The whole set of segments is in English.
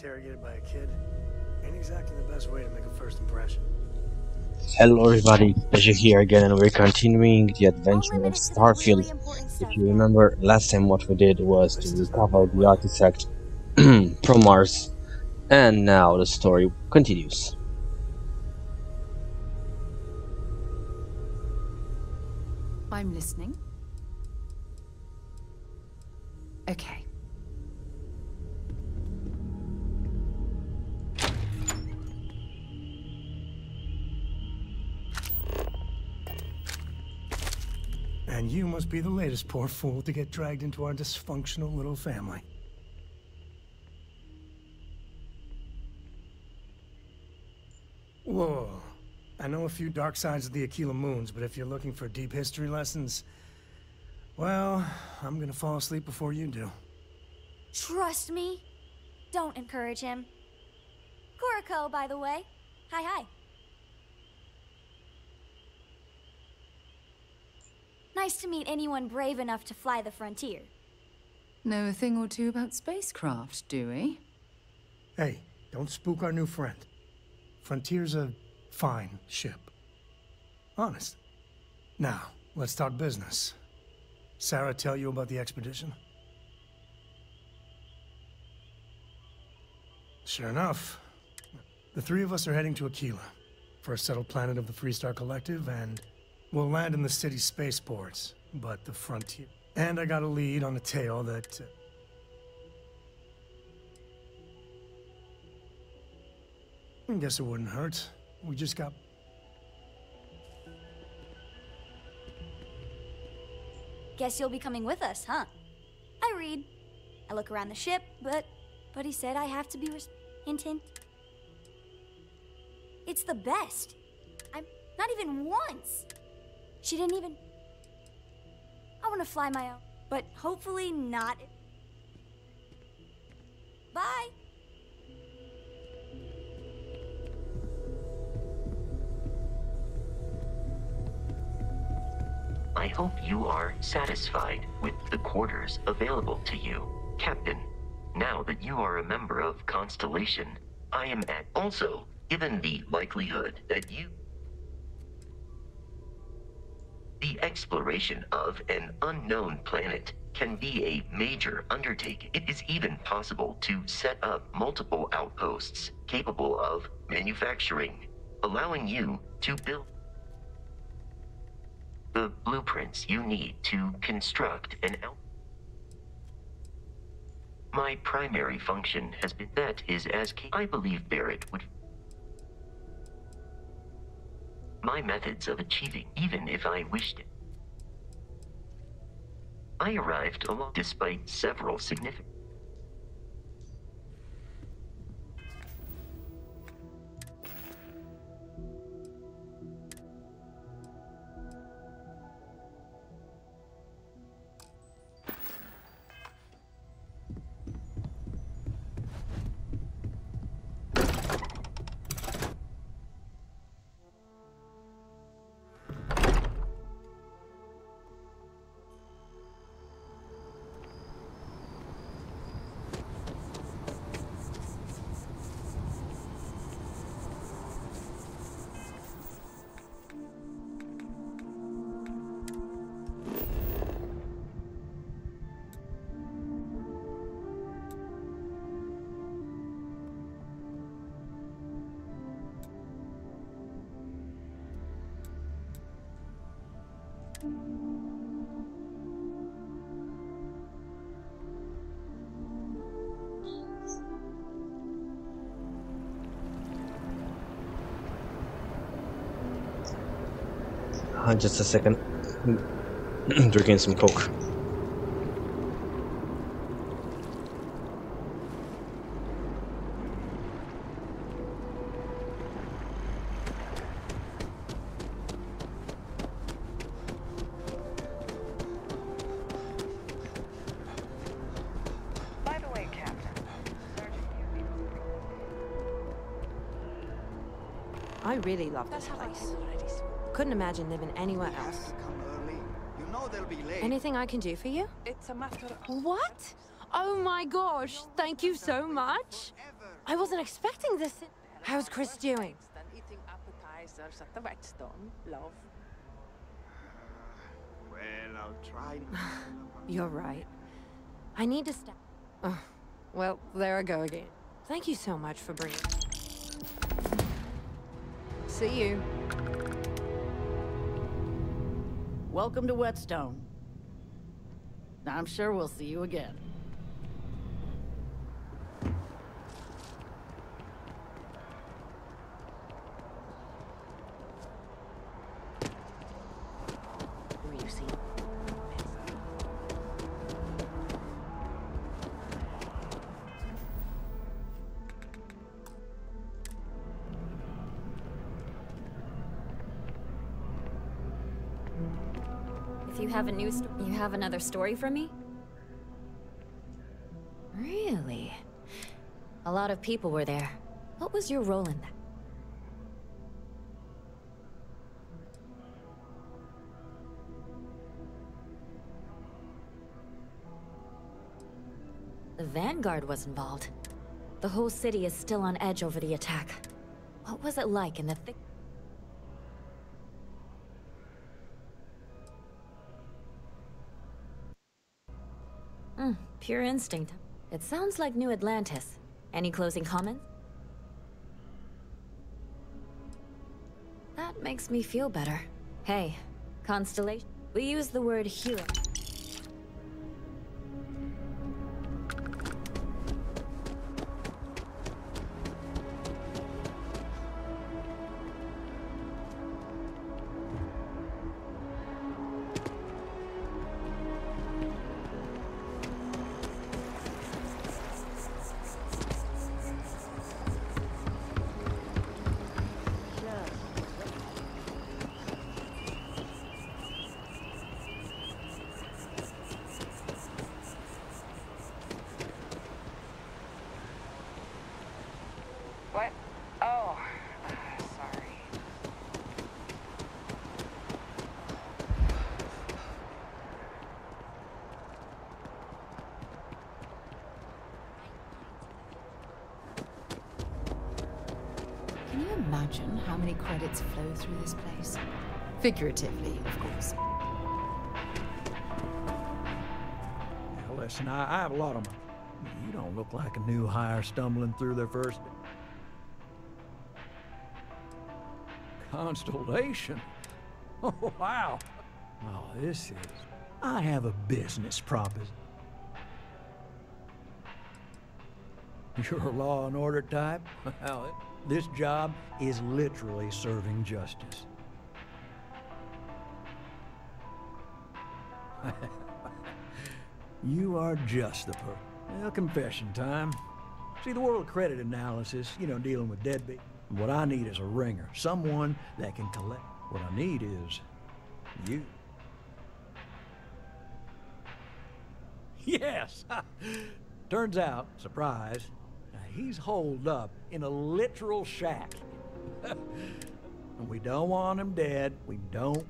interrogated by a kid ain't exactly the best way to make a first impression. Hello everybody, Pleasure here again and we're continuing the All adventure of limited to the Starfield. really important If stuff. you remember, last time what we did was to This does not recover bode the well. artifact from Mars, and now the story continues. I'm listening. Okay. And you must be the latest poor fool to get dragged into our dysfunctional little family. Whoa. I know a few dark sides of the Aquila Moons, but if you're looking for deep history lessons, well, I'm gonna fall asleep before you do. Trust me. Don't encourage him. Kuriko, by the way. Hi, hi. Nice to meet anyone brave enough to fly the frontier. Know a thing or two about spacecraft, do we? Hey, don't spook our new friend. Frontier's a fine ship. Honest. Now, let's talk business. Sarah tell you about the expedition? Sure enough. The three of us are heading to Aquila for a settled planet of the Freestar Collective, and we'll land in the city's spaceports, but the frontier. And I got a lead on a tale that... I guess it wouldn't hurt. We just got... Guess you'll be coming with us, huh? I read. I look around the ship, but he said I have to be hint, hint. It's the best. I'm not even once. She didn't even... I want to fly my own, but hopefully not. Bye. I hope you are satisfied with the quarters available to you, Captain. Now that you are a member of Constellation, I am at also, given the likelihood that the exploration of an unknown planet can be a major undertaking. It is even possible to set up multiple outposts capable of manufacturing, allowing you to build the blueprints you need to construct an outpost. My primary function has been that is as I believe Barrett would. My methods of achieving, even if I wished it. I arrived along despite several significant. Just a second. Drinking some coke. By the way, Captain, I really love this place. Couldn't imagine living anywhere else. Come early. You know they'll be late. Anything I can do for you? it's a matter of... What? Oh my gosh, thank you so much. Ever. I wasn't expecting this. How's Chris doing? Than eating appetizers at the Whetstone, love. Well, I'll try. You're right. I need to stop. Oh, well, there I go again. Thank you so much for bringing. See you. Welcome to Whetstone. I'm sure we'll see you again. Who you see? If you have you have another story for me? Really? A lot of people were there. What was your role in that? The Vanguard was involved. The whole city is still on edge over the attack. What was it like in the thick? Pure instinct. It sounds like New Atlantis. Any closing comments? That makes me feel better. Hey, Constellation. We use the word hero. What? Oh, sorry. Can you imagine how many credits flow through this place? Figuratively, of course. Now listen, I have a lot of money. You don't look like a new hire stumbling through their first... Constellation? Oh, wow. Oh, this is... I have a business proposition. You're a law and order type? Well, this job is literally serving justice. You are just the person. Well, confession time. See, the world of credit analysis, you know, dealing with deadbeat. What I need is a ringer. Someone that can collect. What I need is you. Yes! Turns out, surprise, he's holed up in a literal shack. And we don't want him dead. We don't.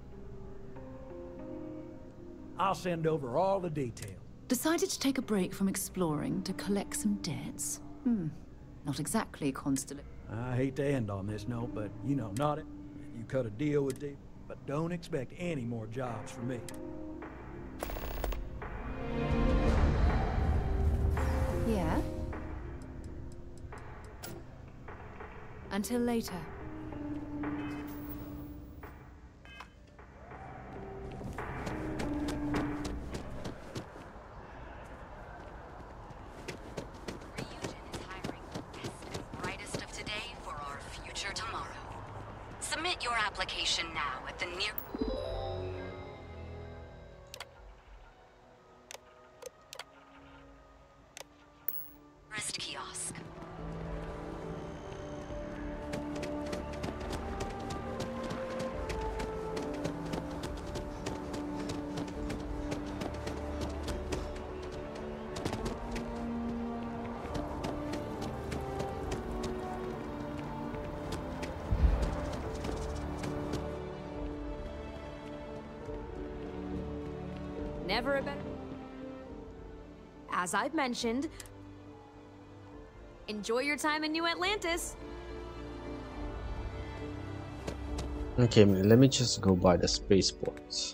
I'll send over all the details. Decided to take a break from exploring to collect some debts? Not exactly Constellation. I hate to end on this note, but you know, not it. You cut a deal with Dave, but don't expect any more jobs from me. Yeah? Until later. Submit your application now at the nearest kiosk. Never a better. As I've mentioned, Enjoy your time in New Atlantis. Okay, let me just go by the spaceports.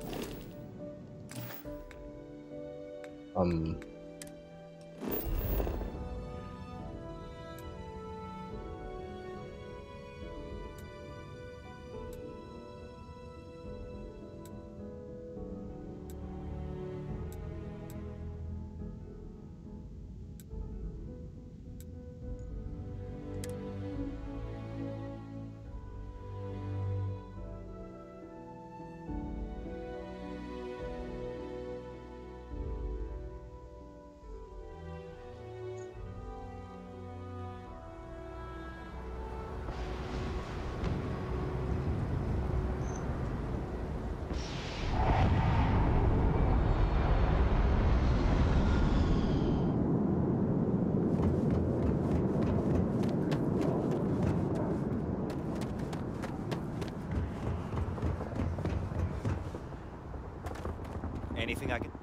Anything I can...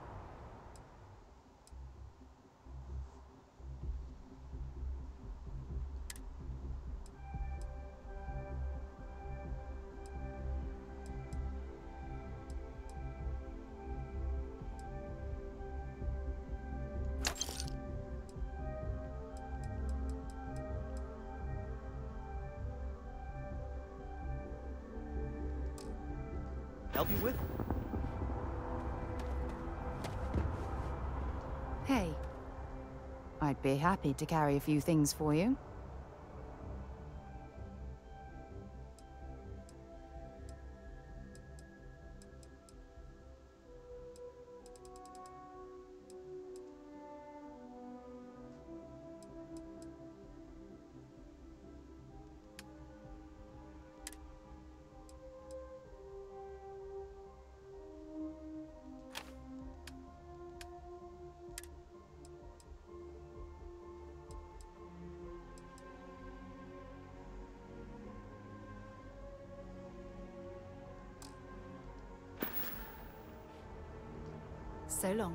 help you with? Hey. I'd be happy to carry a few things for you. So long.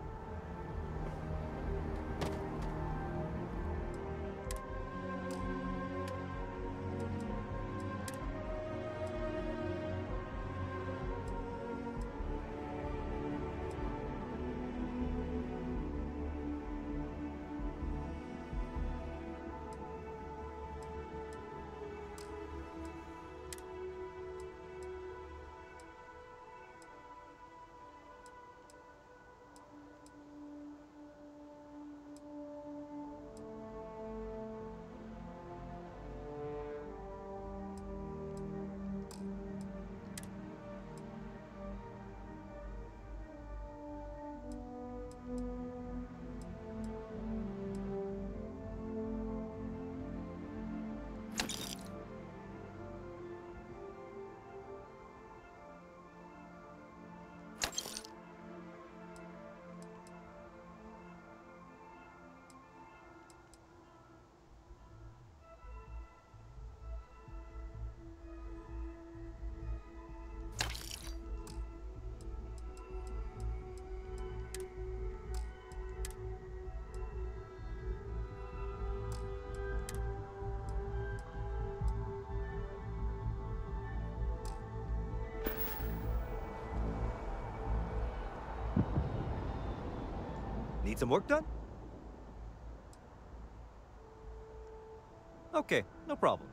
Need some work done? Okay, no problem.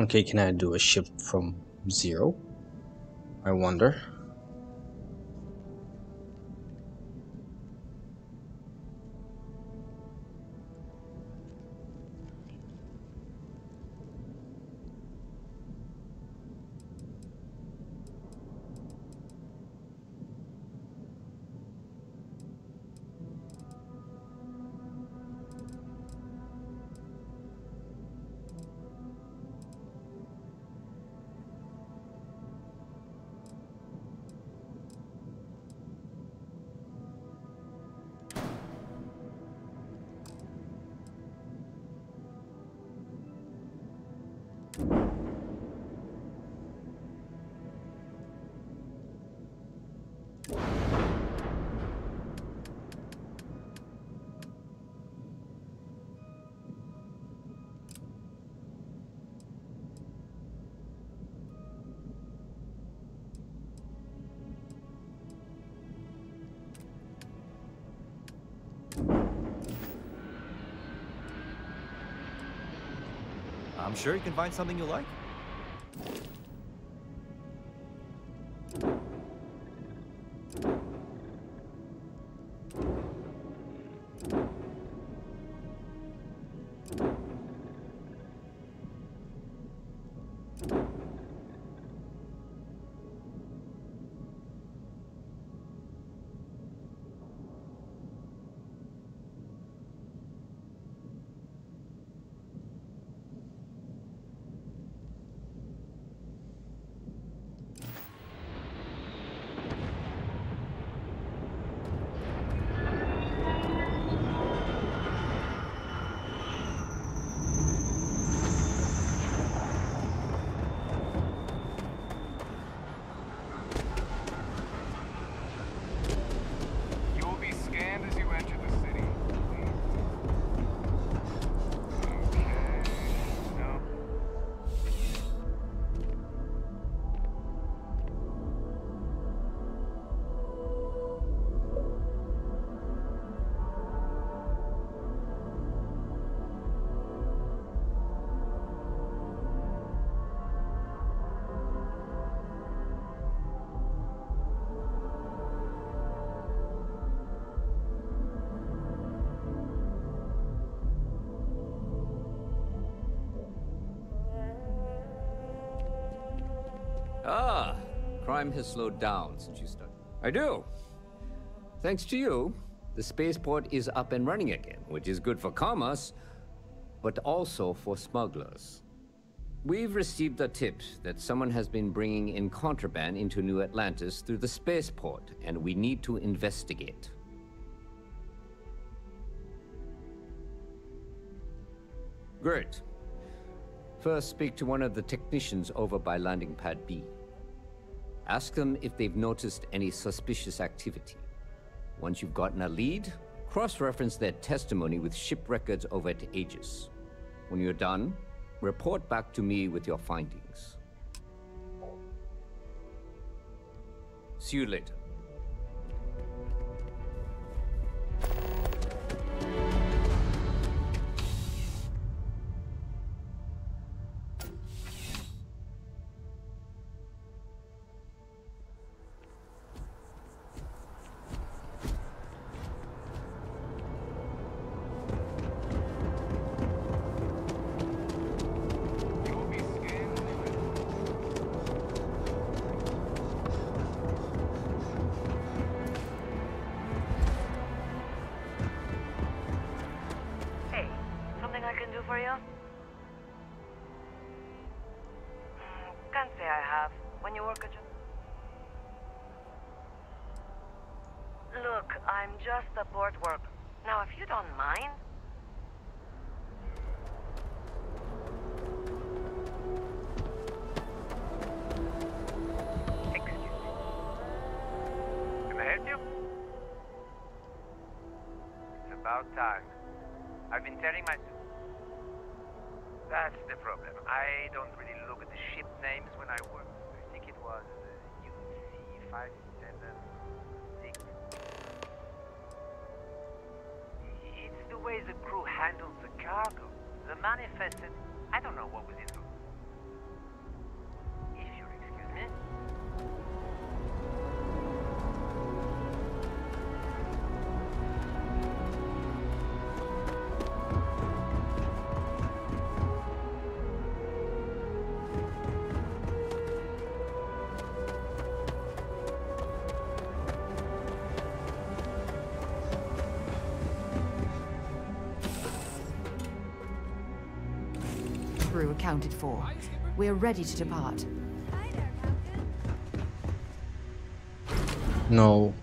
Okay, can I do a ship from zero? I wonder. I'm sure you can find something you like. Ah, crime has slowed down since you started. I do. Thanks to you, the spaceport is up and running again, which is good for commerce, but also for smugglers. We've received a tip that someone has been bringing in contraband into New Atlantis through the spaceport, and we need to investigate. Great. First, speak to one of the technicians over by Landing Pad B. Ask them if they've noticed any suspicious activity. Once you've gotten a lead, cross-reference their testimony with ship records over at Aegis. When you're done, report back to me with your findings. See you later. Time. I've been telling my... That's the problem. I don't really look at the ship names when I work. I think it was UC576. It's the way the crew handles the cargo. The manifest and... I don't know what was in them. accounted for. We're ready to depart. No.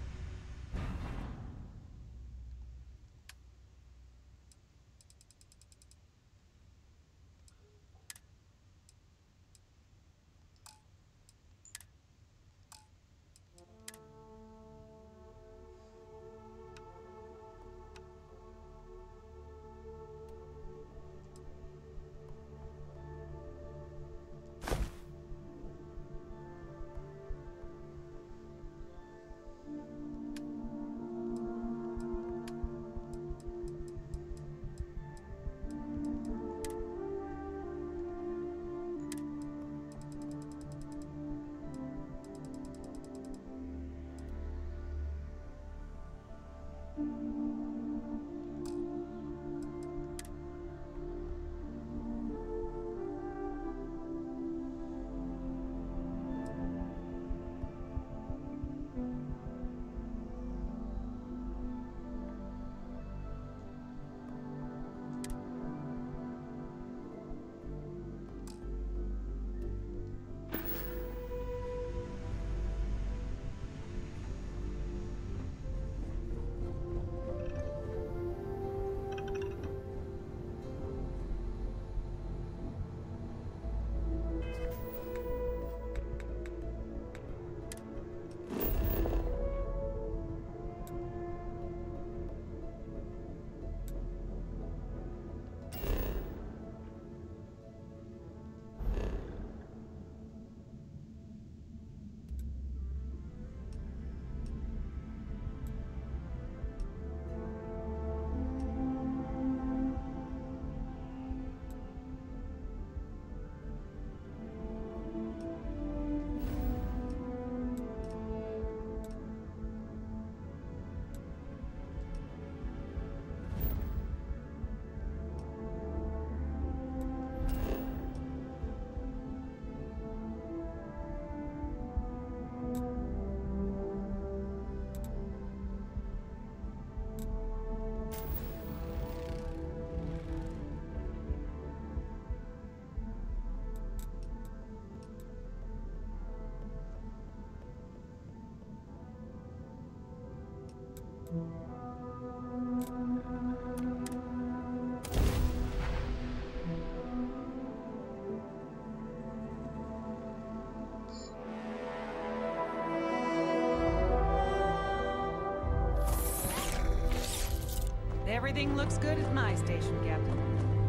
Everything looks good at my station, Captain.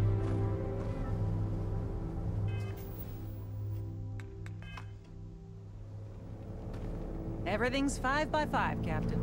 Everything's 5 by 5, Captain.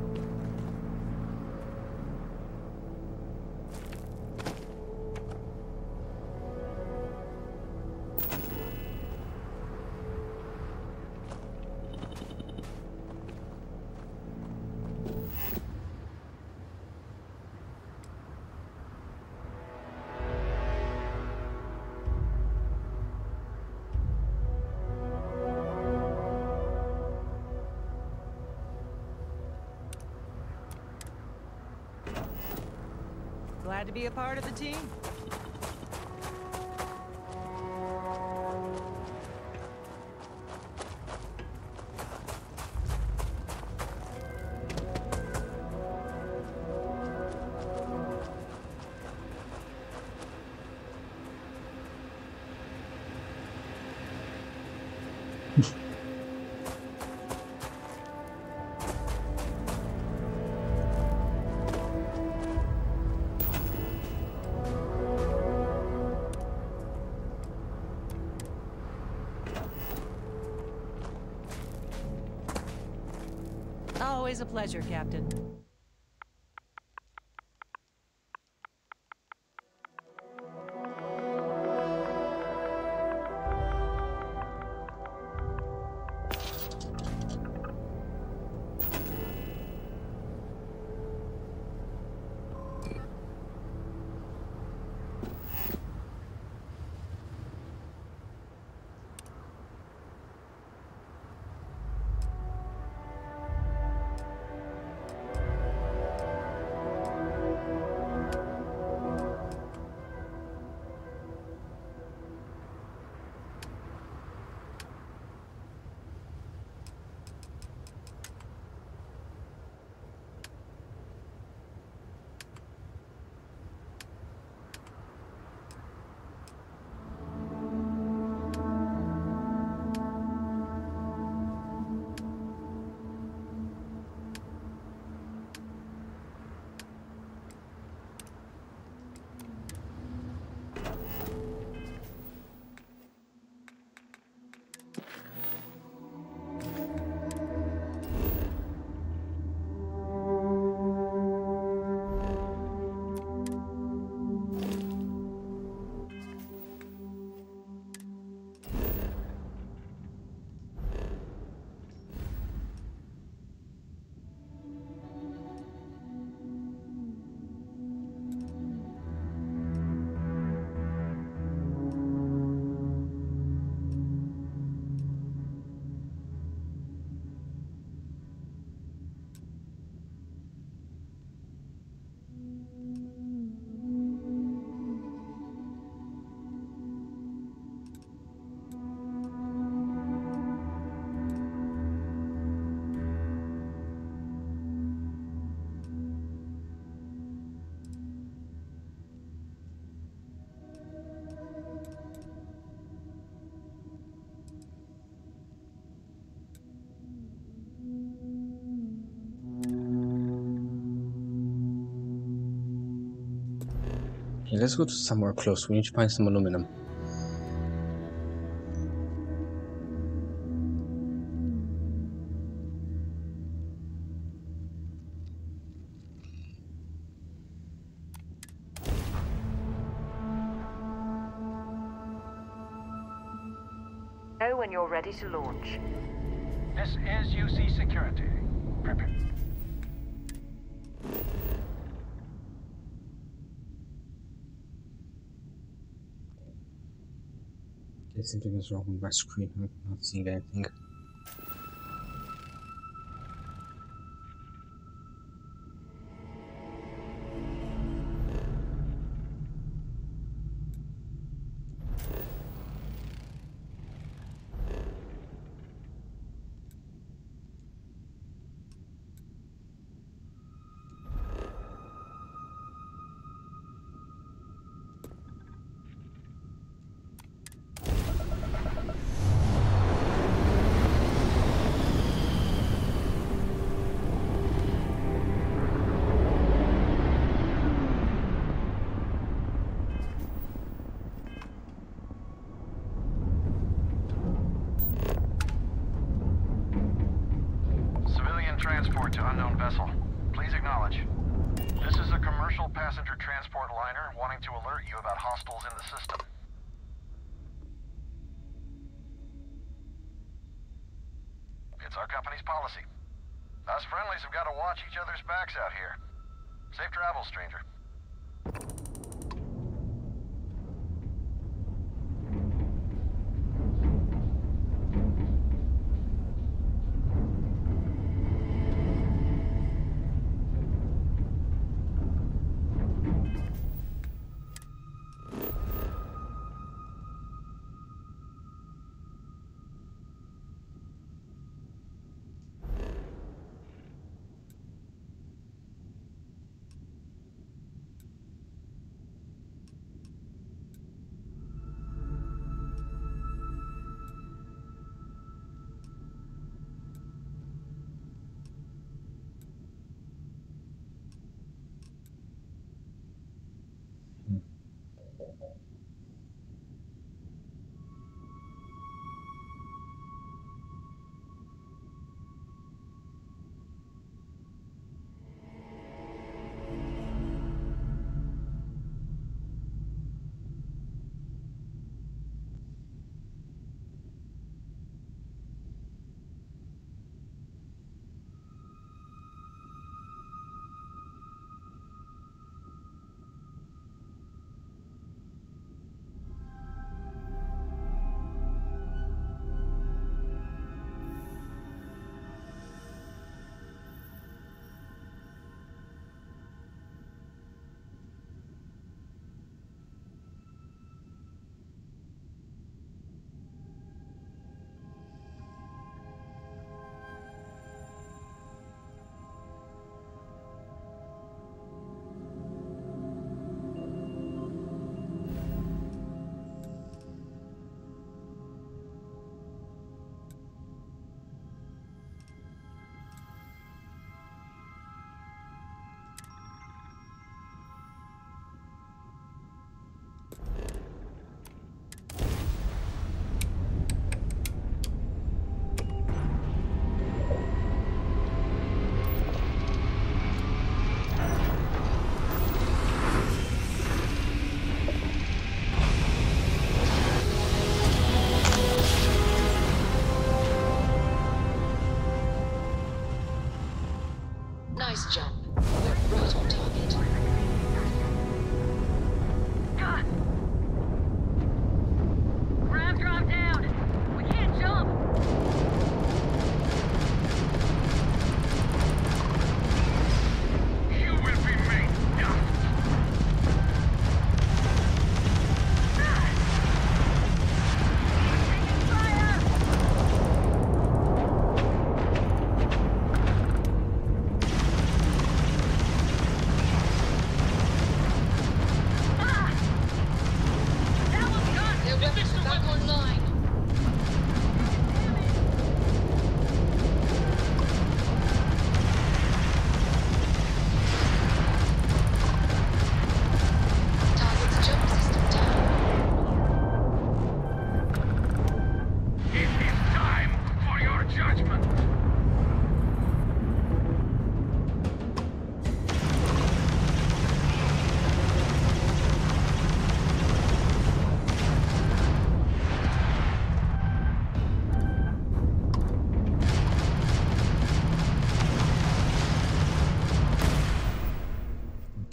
Glad to be a part of the team. Always a pleasure, Captain. Okay, let's go to somewhere close. We need to find some aluminum. Know when you're ready to launch. This is UC Security. Prepare. Okay, something is wrong with my screen. I'm not seeing anything. Transport to unknown vessel. Please acknowledge. This is a commercial passenger transport liner wanting to alert you about hostiles in the system. It's our company's policy. Us friendlies have got to watch each other's backs out here. Safe travels, stranger.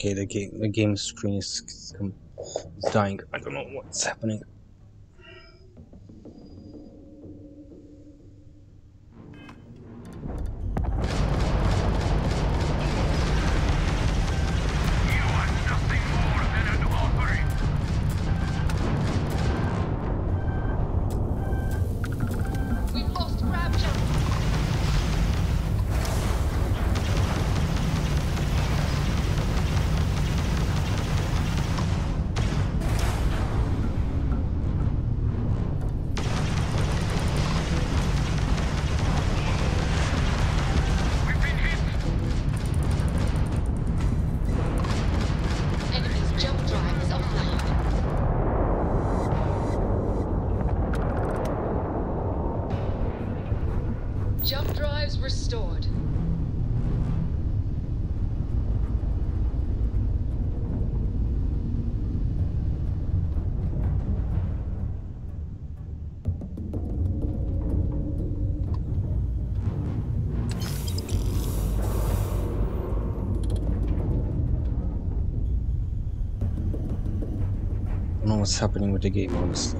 Okay, the game screen is dying. I don't know what's happening. Jump drives restored. I don't know what's happening with the game, honestly.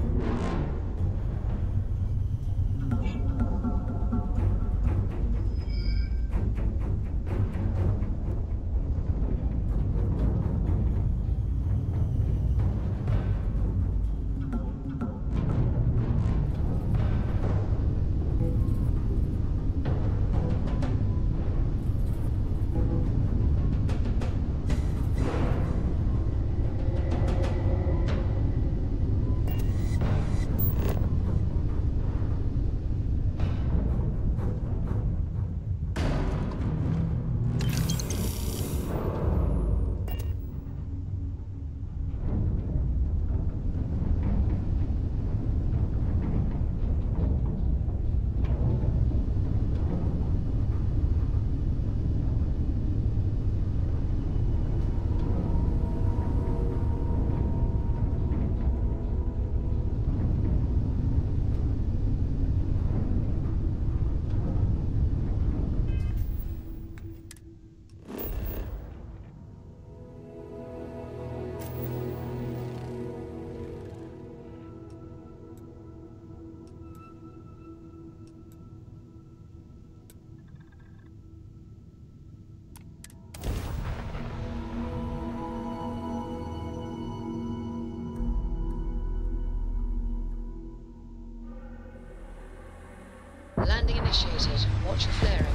Landing initiated. Watch your flaring.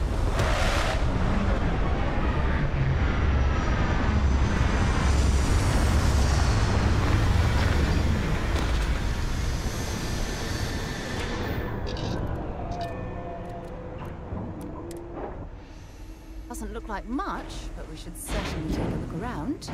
Doesn't look like much, but we should certainly take a look around.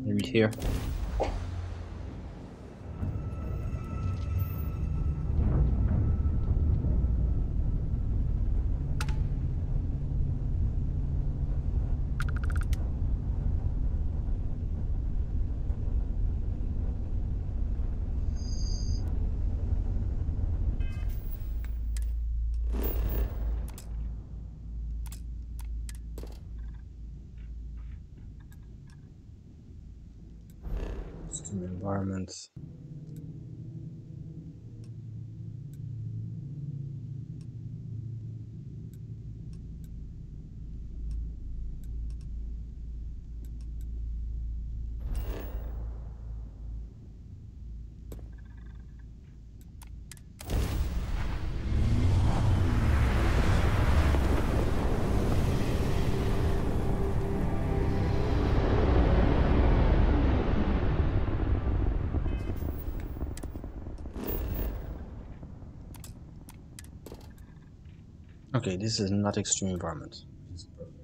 Maybe here. Environments. Okay, this is not extreme environment. This is perfect.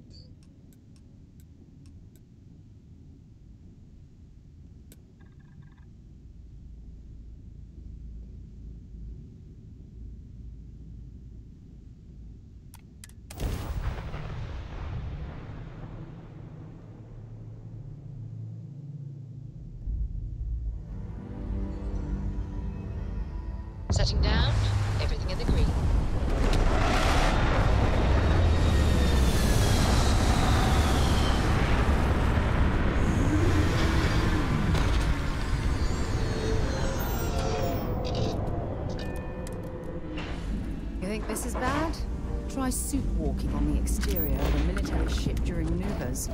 Setting down, everything in the green. This is bad? Try suit walking on the exterior of a military ship during maneuvers.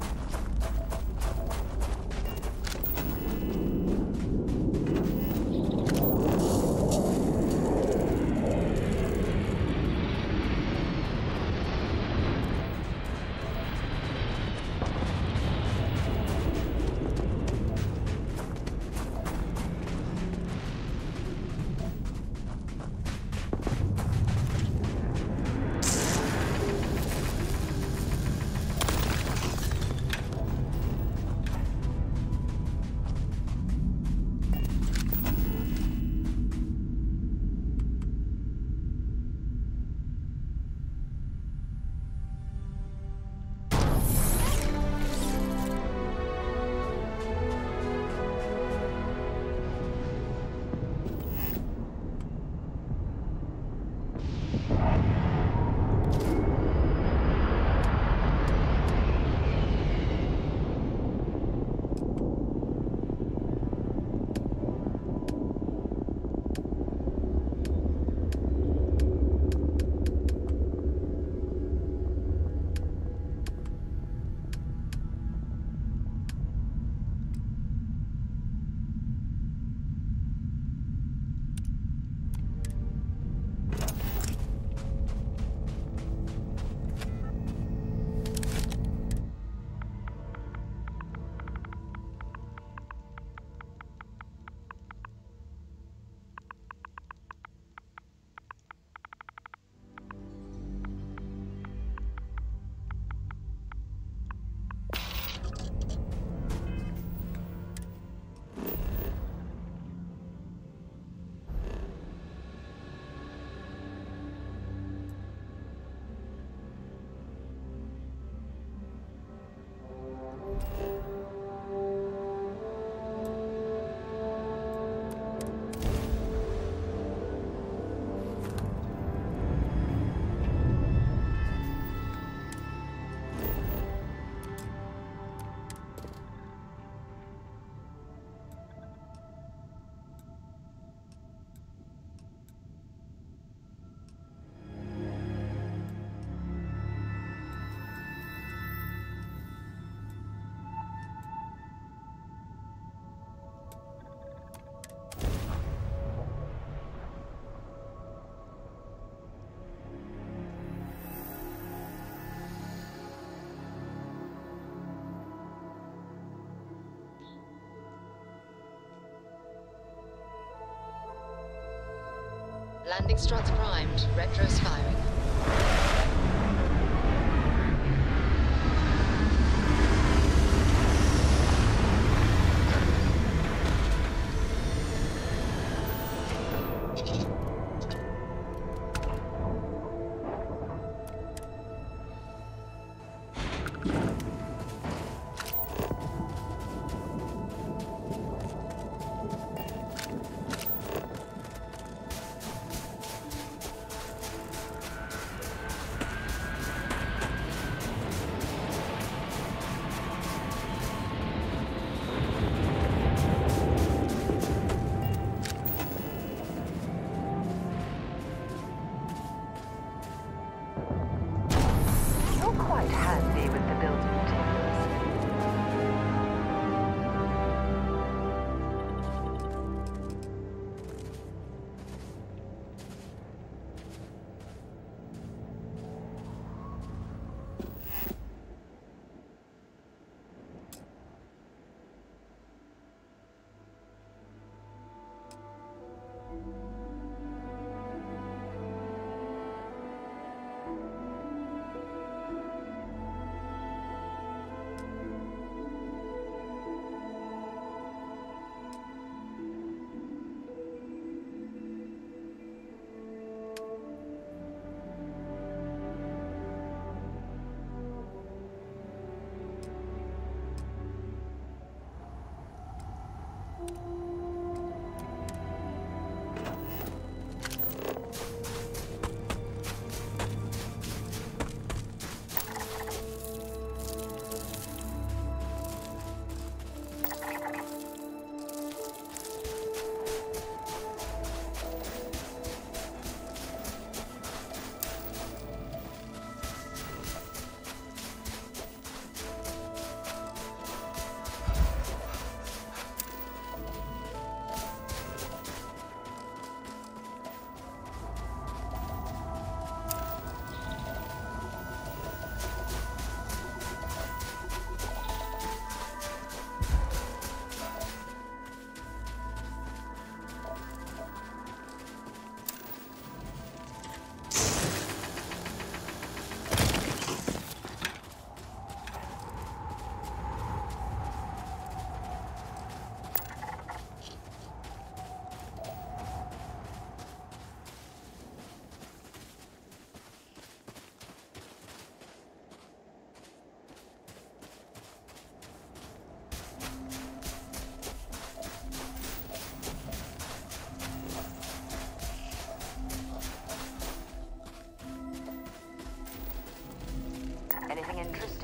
Landing struts primed. Retros firing.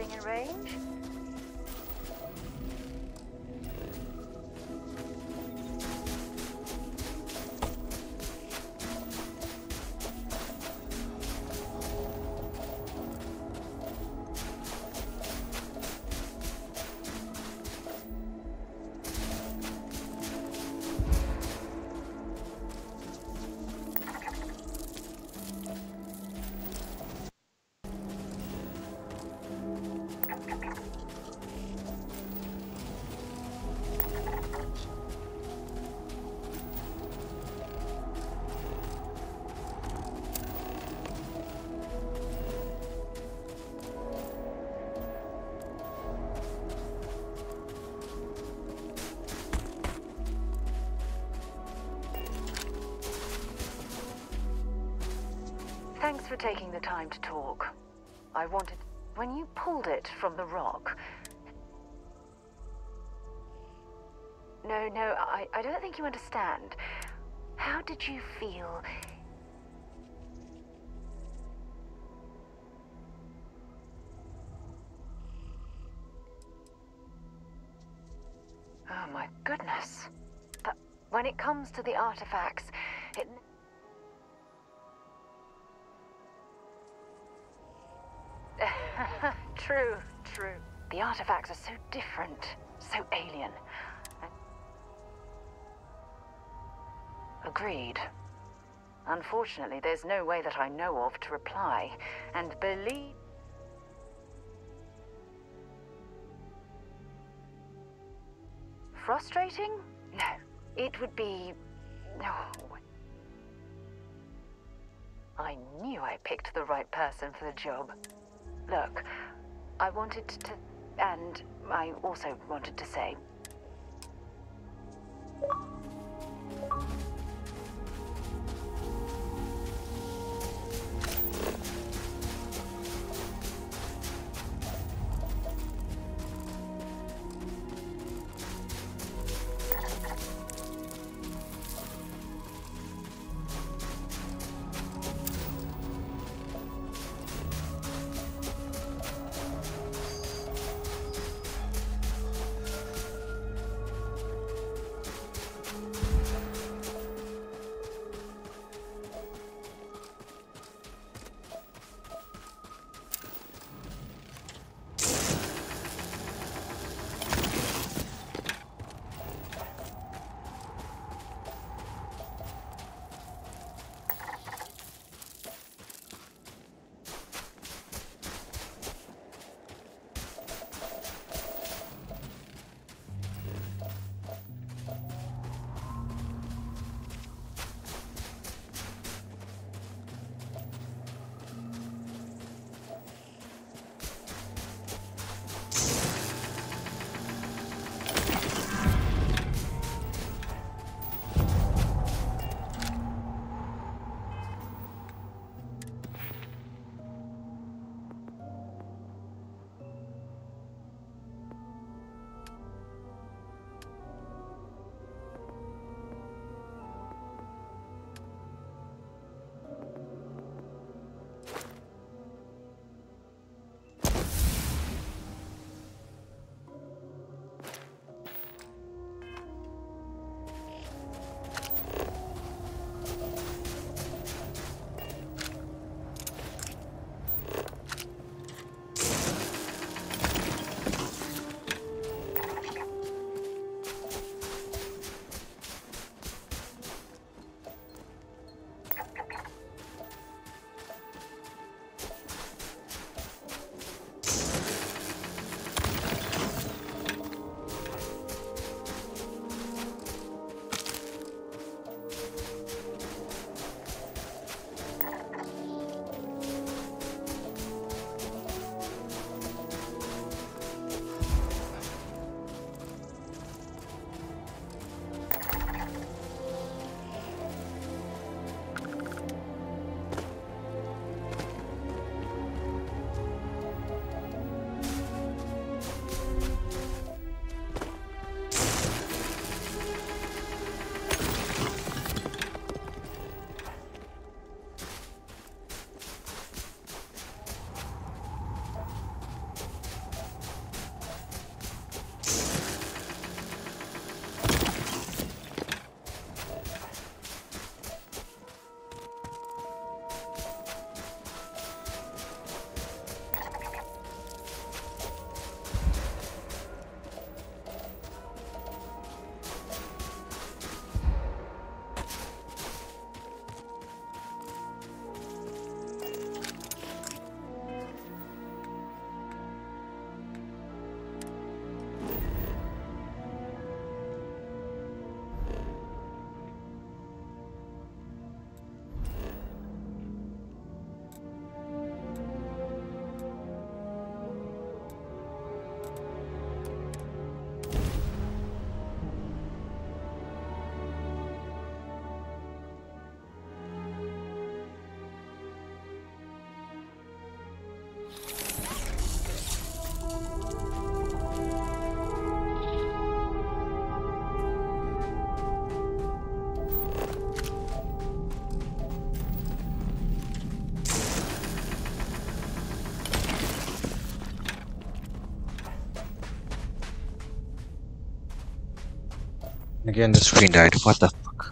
Getting in range? Thanks for taking the time to talk. I wanted... When you pulled it from the rock... No, I don't think you understand. How did you feel... Oh my goodness. When it comes to the artifacts, it... True. The artifacts are so different, so alien. Agreed. Unfortunately, there's no way that I know of to reply, and believe... Frustrating? No. It would be... No. I knew I picked the right person for the job. Look, I wanted to... And I also wanted to say... Again, the screen died. What the fuck?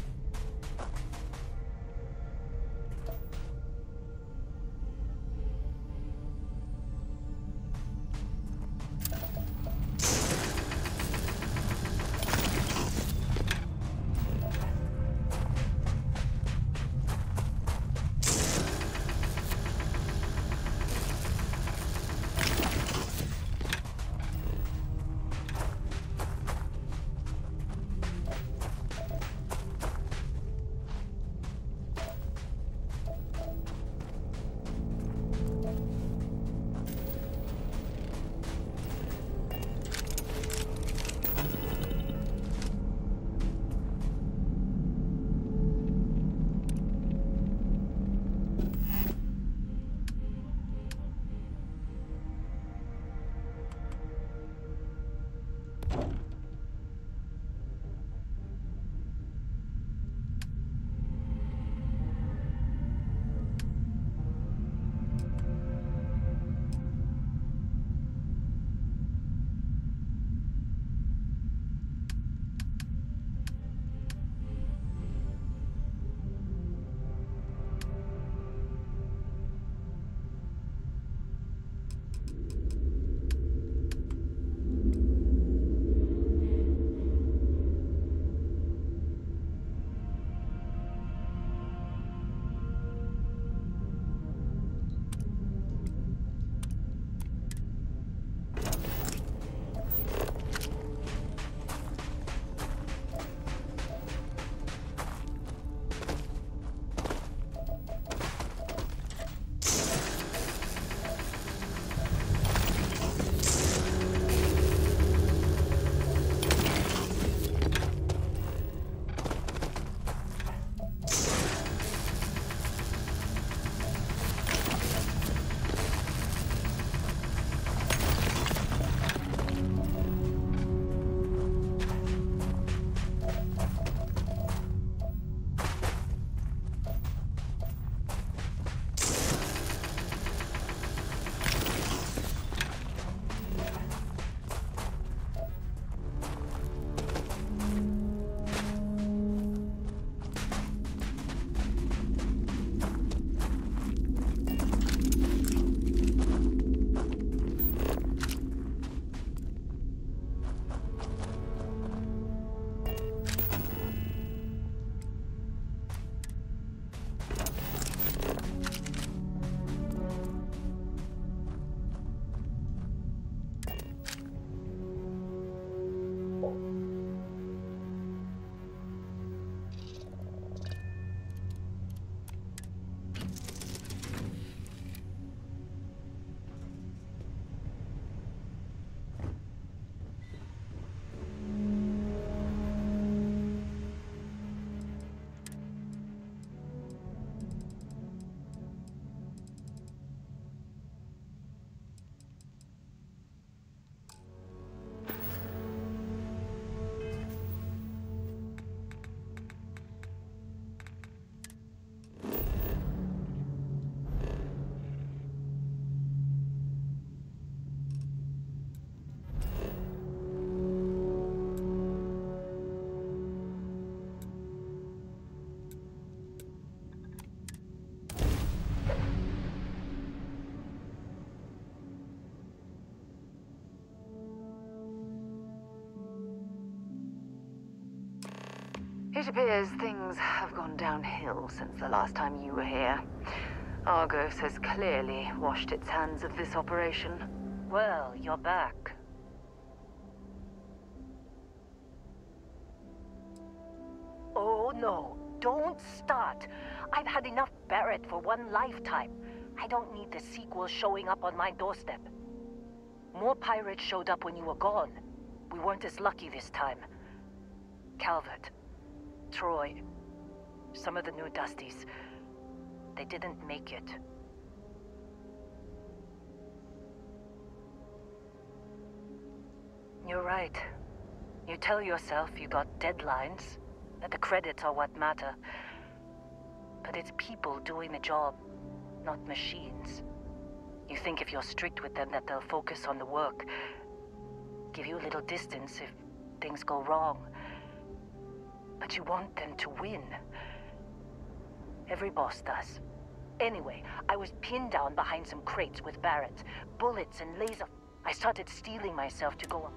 It appears things have gone downhill since the last time you were here. Argos has clearly washed its hands of this operation. Well, you're back. Oh no, don't start. I've had enough Barrett for one lifetime. I don't need the sequel showing up on my doorstep. More pirates showed up when you were gone. We weren't as lucky this time. Calvert, Troy, some of the new Dusties, they didn't make it. You're right. You tell yourself you got deadlines, that the credits are what matter. But it's people doing the job, not machines. You think if you're strict with them that they'll focus on the work, give you a little distance if things go wrong. But you want them to win. Every boss does. Anyway, I was pinned down behind some crates with Barrett, bullets and laser. I started steeling myself to go up.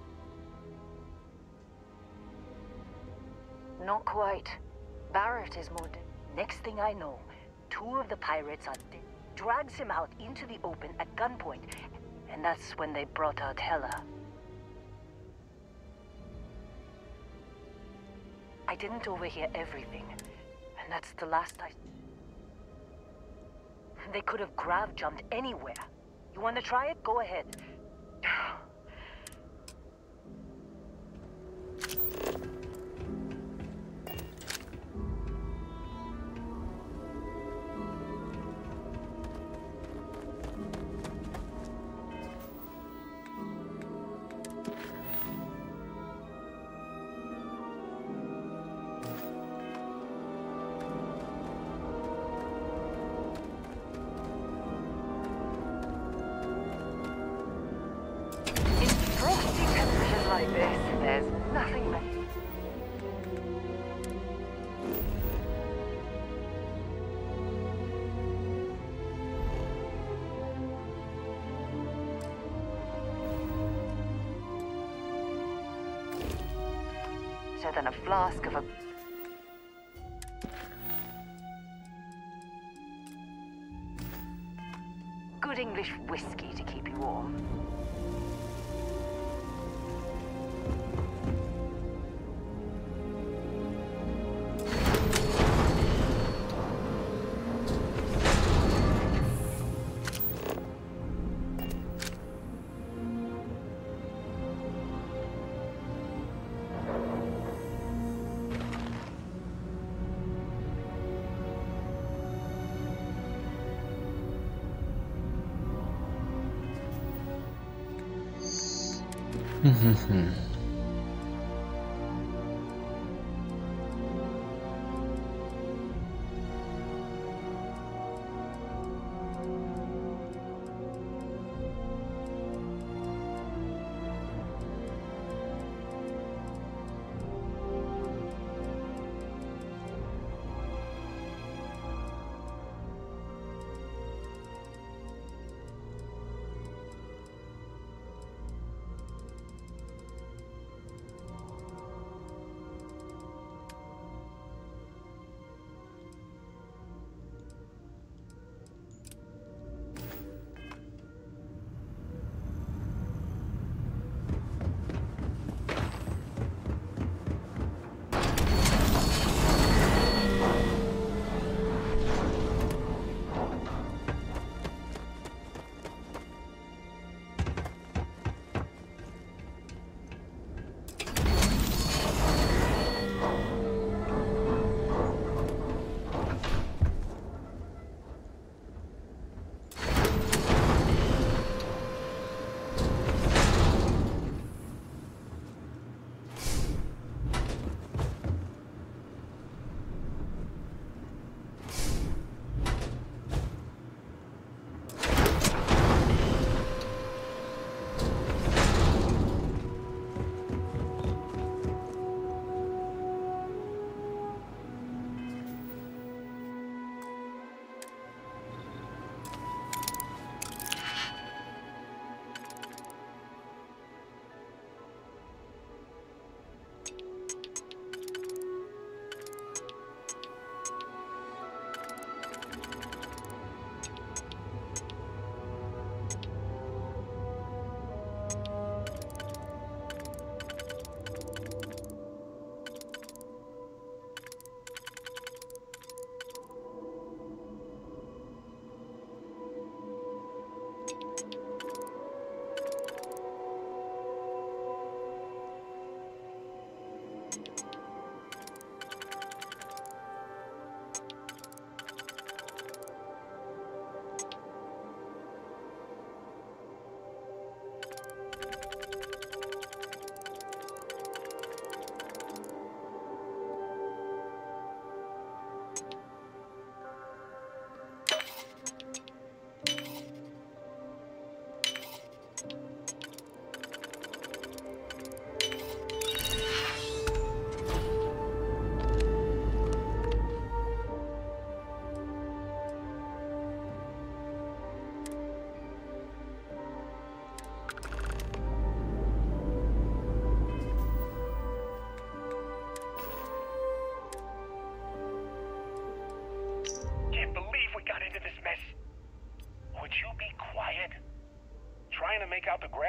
Not quite. Barrett is more dead. Next thing I know, 2 of the pirates are dead. Drags him out into the open at gunpoint, and that's when they brought out Hela. I didn't overhear everything, and that's the last I... They could have grav-jumped anywhere. You want to try it? Go ahead. Like this, there's nothing but... So then a flask of a... good English whiskey to keep you warm.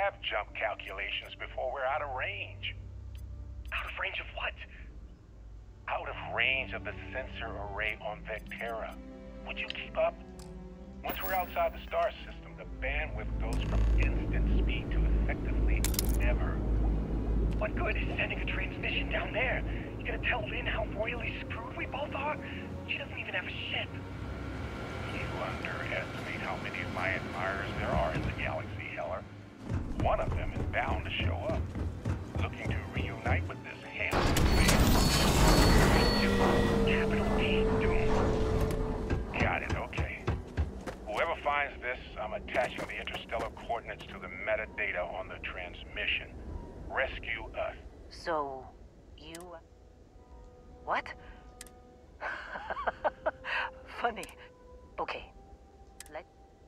have jump calculations before we're out of range. Out of range of what? Out of range of the sensor array on Vectera. Would you keep up? Once we're outside the star system, the bandwidth goes from instant speed to effectively never. What good is sending a transmission down there? You gonna tell Lynn how royally screwed we both are? She doesn't even have a ship. You underestimate how many of my admirers there are in the galaxy, Heller. One of them is bound to show up, looking to reunite with this handsome man. Capital D, Doom. Got it, okay. Whoever finds this, I'm attaching the interstellar coordinates to the metadata on the transmission. Rescue us. So, you... What? Funny. Okay. Let...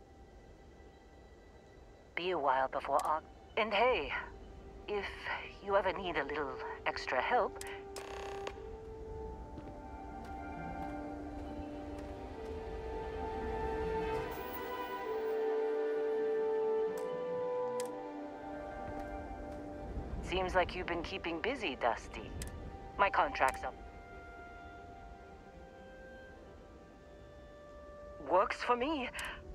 Be a while before our... And hey, if you ever need a little extra help... Seems like you've been keeping busy, Dusty. My contract's up. Works for me.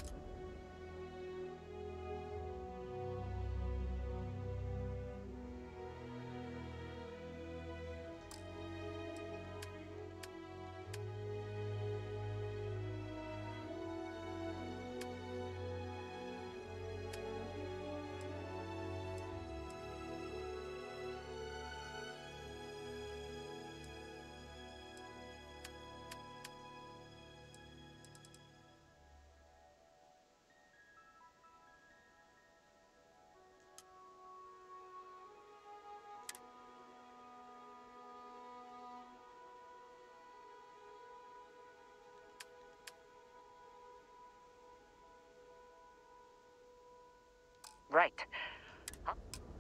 Right. Huh?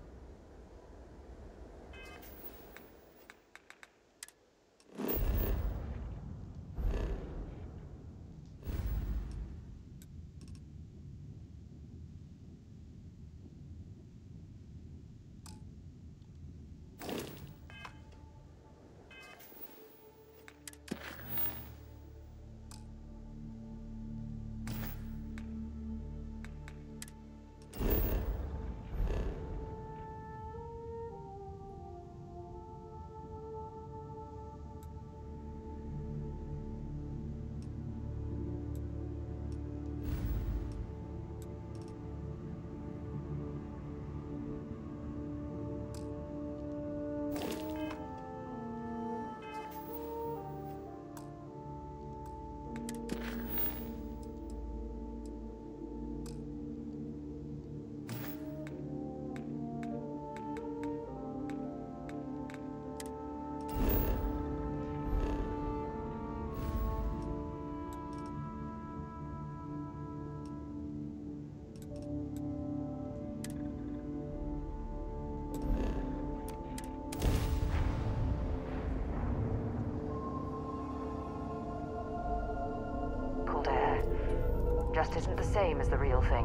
Just isn't the same as the real thing.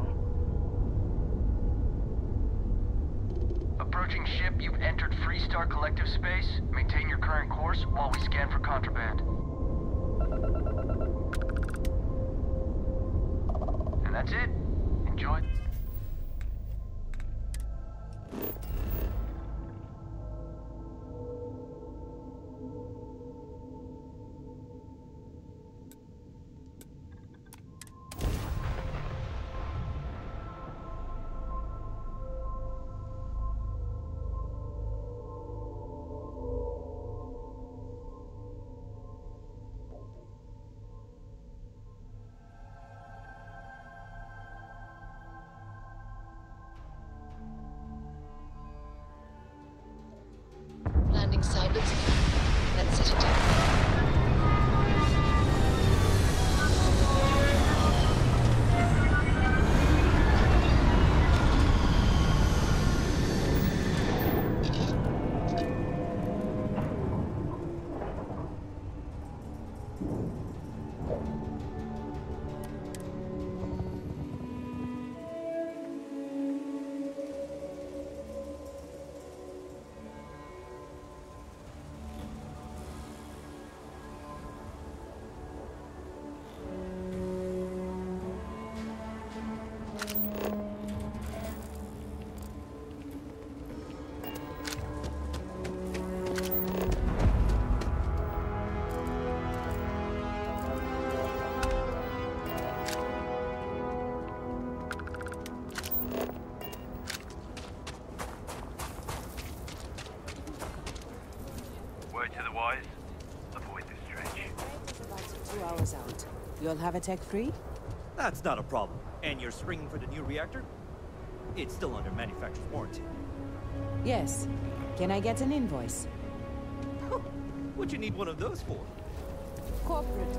Approaching ship, you've entered Freestar Collective space. Maintain your current course while we scan for contraband. And that's it. Enjoy. Landing site looks good. Let's set it down. To the wise, avoid the stretch. About 2 hours out. You'll have a tech free? That's not a problem. And you're springing for the new reactor? It's still under manufacturer's warranty. Yes. Can I get an invoice? What'd you need one of those for? Corporate.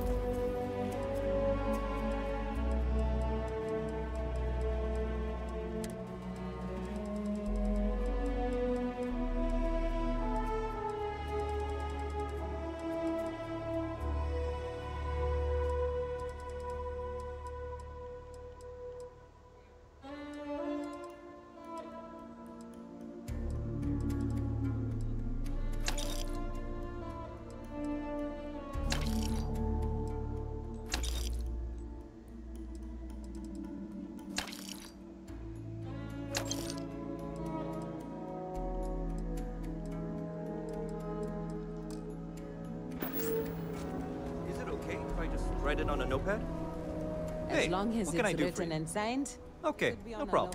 Write it on a notepad? As long as it's written and signed. Okay, no problem.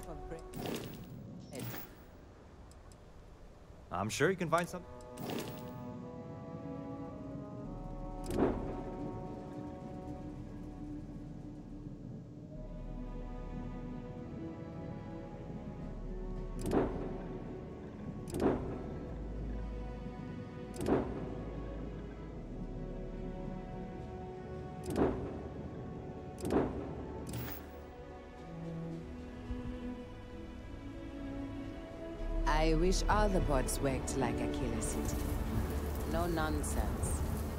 I'm sure you can find something. I wish all the bots worked like a killer city. No nonsense.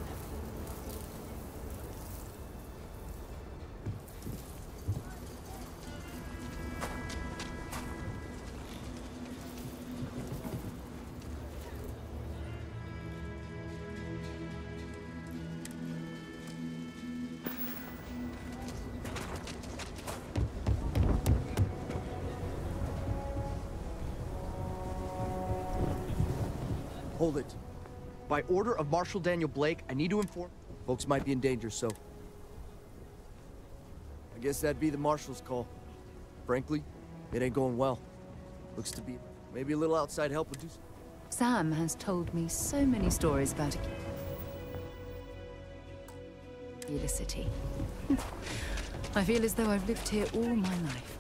Hold it. By order of Marshal Daniel Blake, I need to inform... Folks might be in danger, so... I guess that'd be the Marshal's call. Frankly, it ain't going well. Looks to be... Maybe a little outside help would do... Sam has told me so many stories about Killer City. I feel as though I've lived here all my life.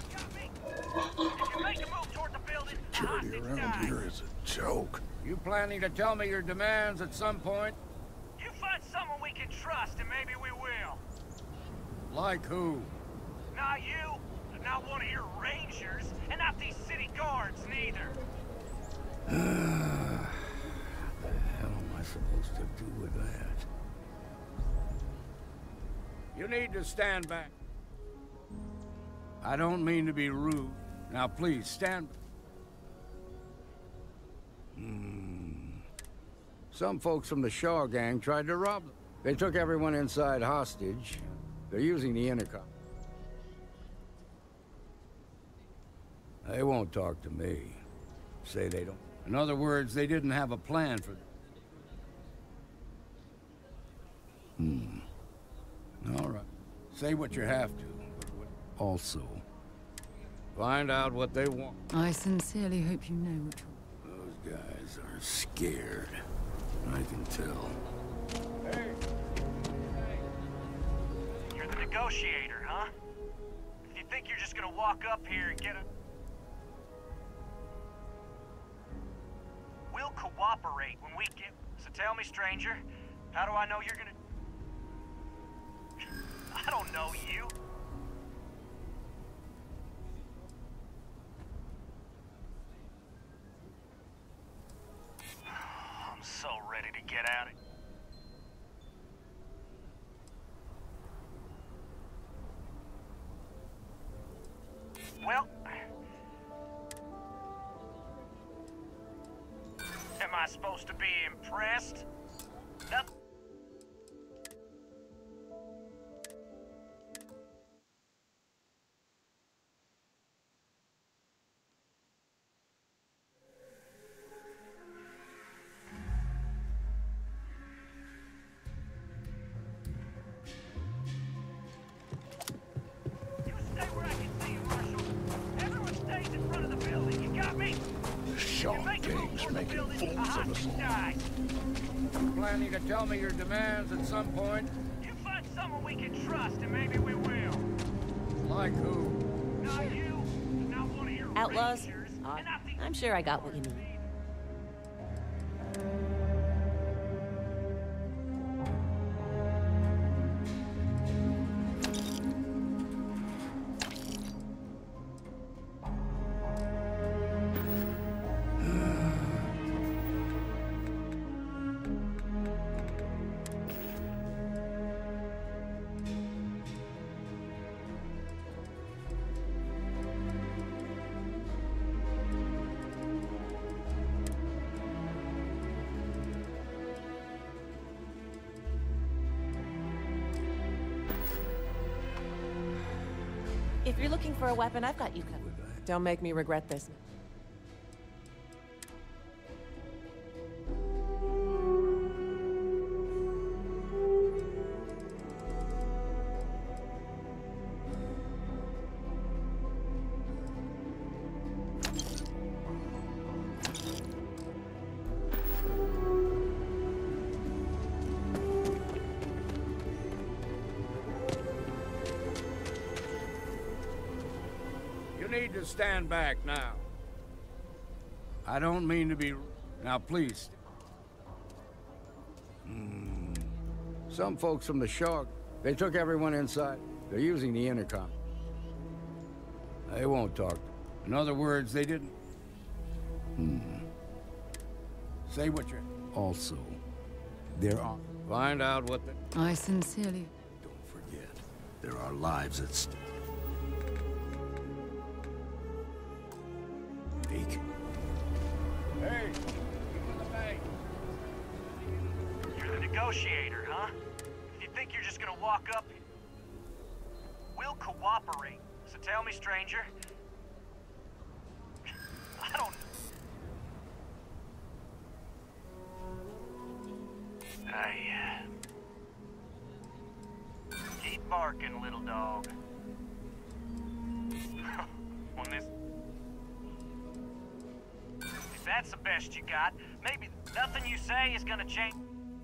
Security around here is a joke. You planning to tell me your demands at some point? You find someone we can trust and maybe we will. Like who? Not you, not one of your rangers, and not these city guards neither. What the hell am I supposed to do with that? You need to stand back. I don't mean to be rude. Now please, stand back. Some folks from the Shaw gang tried to rob them. They took everyone inside hostage. They're using the intercom. They won't talk to me. Say they don't. In other words, they didn't have a plan for them. All right. Say what you have to. But also, find out what they want. I sincerely hope you know which one. Those guys are scared. I can tell. Hey. You're the negotiator, huh? If you think you're just gonna walk up here and get a... We'll cooperate when we get... So tell me, stranger, how do I know you're gonna... I don't know you. I'm so ready to get at it. Well... Am I supposed to be impressed? Nothing. The Shaw gang's making fools of us all. planning to tell me your demands at some point? You find someone we can trust, and maybe we will. Like who? Not you, not one of your Outlaws? rangers, and I'm sure I got what you need. If you're looking for a weapon, I've got you covered. Don't make me regret this. Need to stand back now. I don't mean to be... Now, please. Some folks from the Shark, they took everyone inside. They're using the intercom. They won't talk. In other words, they didn't... Say what you're... Also, there are... Find out what the... I sincerely... Don't forget, there are lives at stake. Hey, you in the bank. You're the negotiator, huh? If you think you're just gonna walk up, we'll cooperate. So tell me, stranger. I don't... Keep barking, little dog. When this... If that's the best you got, maybe nothing you say is gonna change.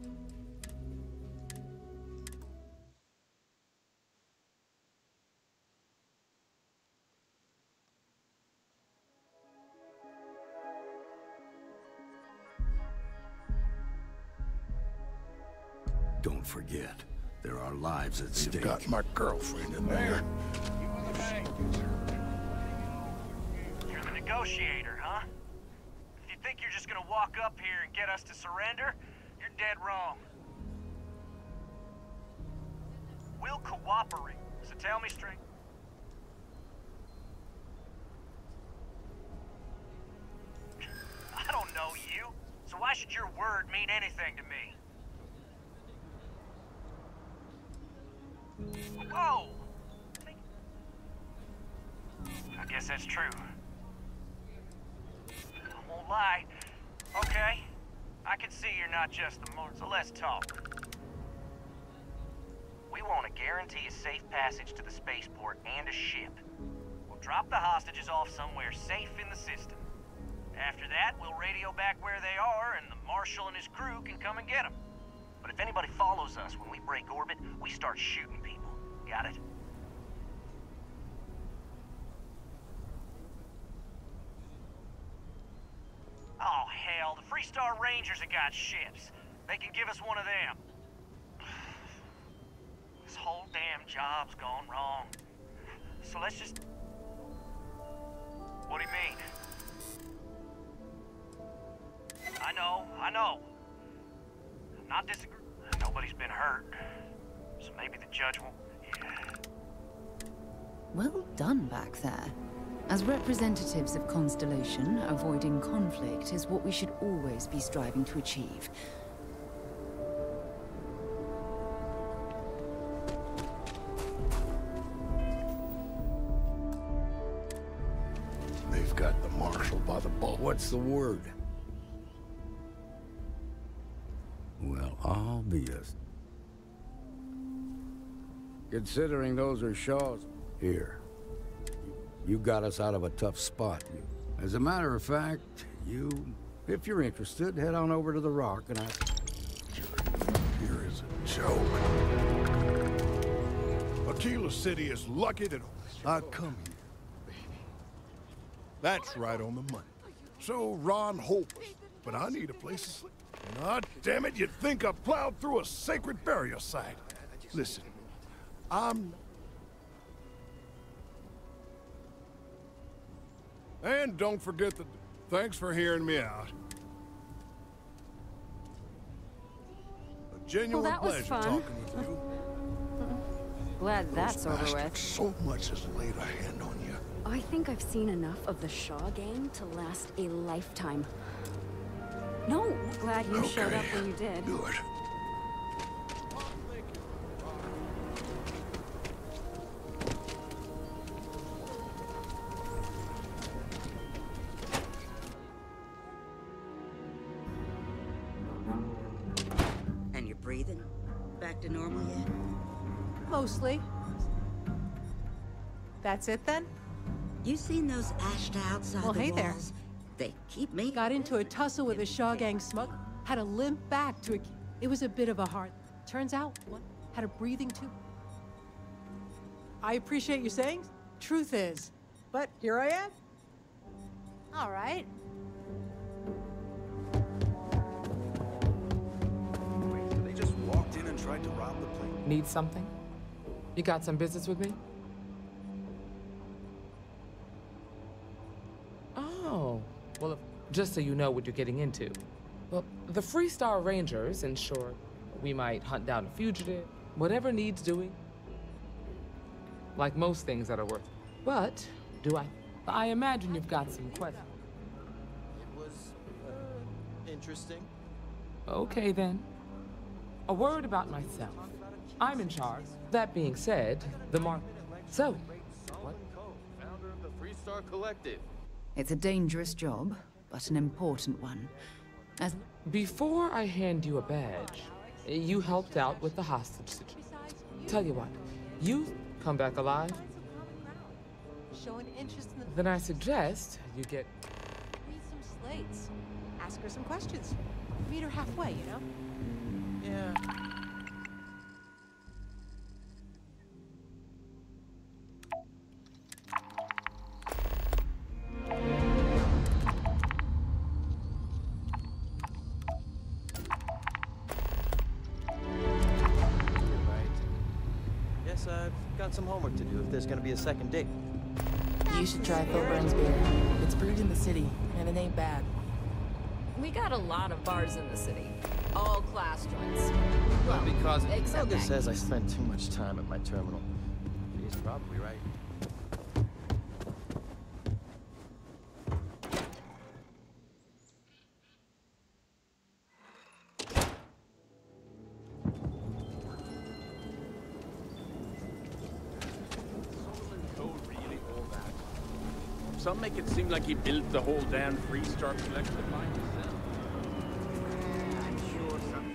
Don't forget, there are lives at stake. You've got my girlfriend in there. You're the negotiator, huh? If you think you're just gonna walk up here and get us to surrender, you're dead wrong. We'll cooperate, so tell me straight. I don't know you, so why should your word mean anything to me? Whoa! I guess that's true. I won't lie. Okay, I can see you're not just the more, so let's talk. We want to guarantee a safe passage to the spaceport and a ship. We'll drop the hostages off somewhere safe in the system. After that, we'll radio back where they are, and the Marshal and his crew can come and get them. But if anybody follows us when we break orbit, we start shooting people. Got it? Oh, hell, the Freestar Rangers have got ships. They can give us one of them. This whole damn job's gone wrong. So let's just... What do you mean? I know. I'm not disagreeing. Nobody's been hurt. So maybe the judge won't... Yeah. Well done back there. As representatives of Constellation, avoiding conflict is what we should always be striving to achieve. They've got the Marshal by the ball. What's the word? Well, obvious. Considering those are Shaw's. Here. You got us out of a tough spot. As a matter of fact, if you're interested, head on over to the Rock and is a joke. Aquila City is lucky that I come here, baby. That's right on the money. So Ron hopeless, but I need a place to sleep. And ah, damn it, you'd think I plowed through a sacred burial site. Listen, And don't forget the... Thanks for hearing me out. A genuine Well, that was pleasure fun. talking with you. Glad that's over Bastards with. so much as laid a hand on you. I think I've seen enough of the Shaw gang to last a lifetime. No, glad you showed up when you did. Good. And you're breathing? Back to normal yet? Mostly. That's it then? You seen those ashed outside Well, the hey walls? there. They keep me. Got into a tussle with a Shaw gang smuggler. Had to limp back to a... It was a bit of a hard... Turns out, one had a breathing tube. I appreciate you saying. Truth is. But here I am. All right. They just walked in and tried to rob the place. Need something? You got some business with me? Oh, well, just so you know what you're getting into. Well, the Freestar Rangers ensure we might hunt down a fugitive, whatever needs doing. Like most things that are worth. But, I imagine you've got some questions. It was, interesting. Okay then. A word about myself. I'm in charge. That being said, So, what? Founder of the Freestar Collective. It's a dangerous job, but an important one. Before I hand you a badge, you helped out with the hostage situation. Tell you what, you come back alive, Showing interest in the... then I suggest you get... Read some slates. Ask her some questions. Meet her halfway, you know? Yeah. Guess I've got some homework to do if there's gonna be a second date. You should try Filburn's beer. It's brewed in the city, and it ain't bad. We got a lot of bars in the city. All class joints. Well, Because except Helga Maggie. says I spend too much time at my terminal. She's probably right. Some make it seem like he built the whole damn Freestar Collective by himself. I'm sure some.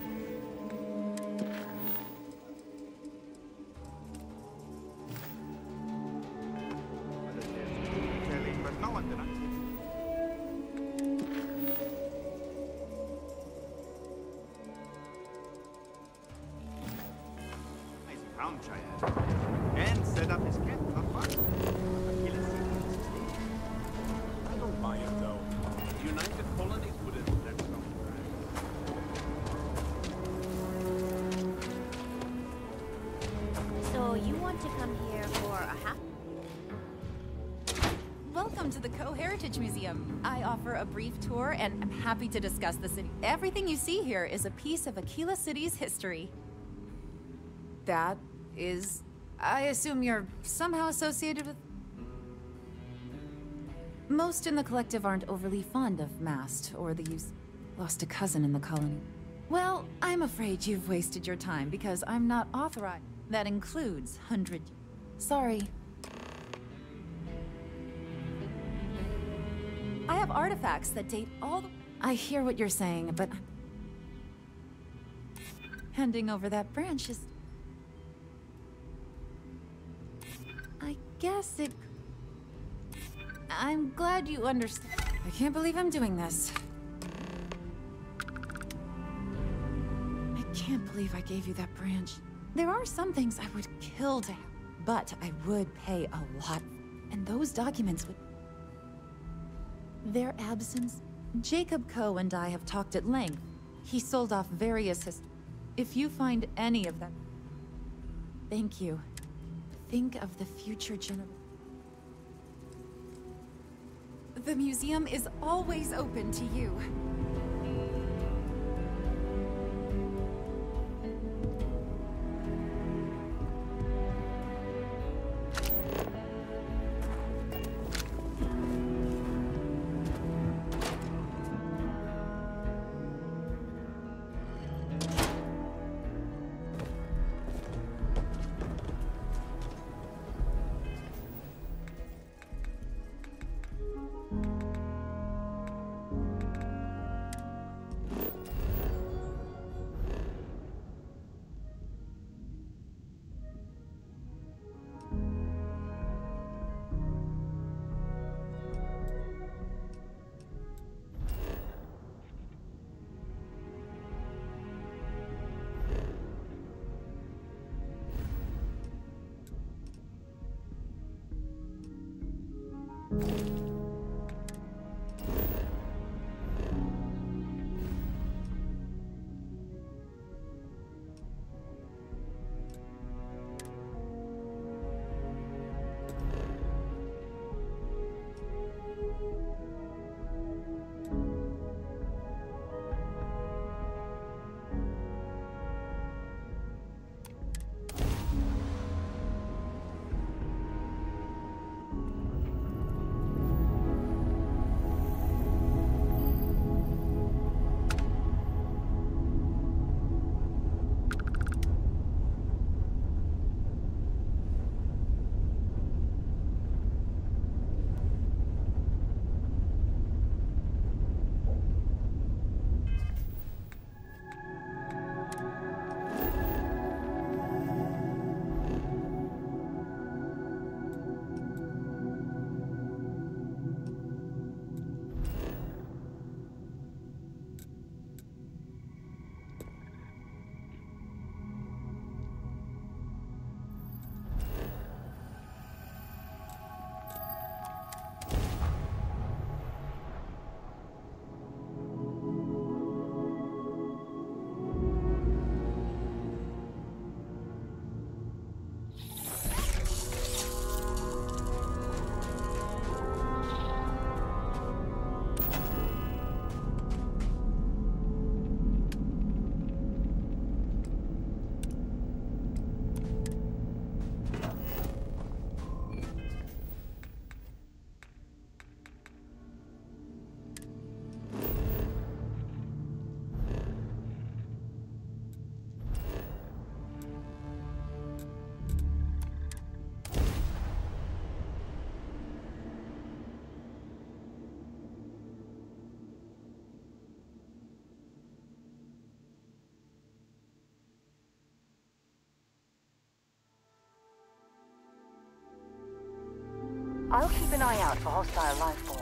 Crown Triad. And set up his camp not far. I don't buy it though. The United Colonies wouldn't let them. So you want to come here for a half? Welcome to the Co-Heritage Museum. I offer a brief tour and I'm happy to discuss the city. Everything you see here is a piece of Aquila City's history. That is... I assume you're somehow associated with... Most in the collective aren't overly fond of Mast or the use... Lost a cousin in the colony. Well, I'm afraid you've wasted your time because I'm not authorized. That includes 100... Sorry. I have artifacts that date all the... I hear what you're saying, but... Handing over that branch is... I guess it... I'm glad you understand. I can't believe I'm doing this. I can't believe I gave you that branch. There are some things I would kill to have, but I would pay a lot. And those documents would... Their absence? Jacob Coe and I have talked at length. He sold off various If you find any of them... Thank you. Think of the future generation. The museum is always open to you. I'll keep an eye out for hostile life forms.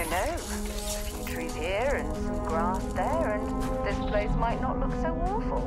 never know. A few trees here and some grass there, and this place might not look so awful.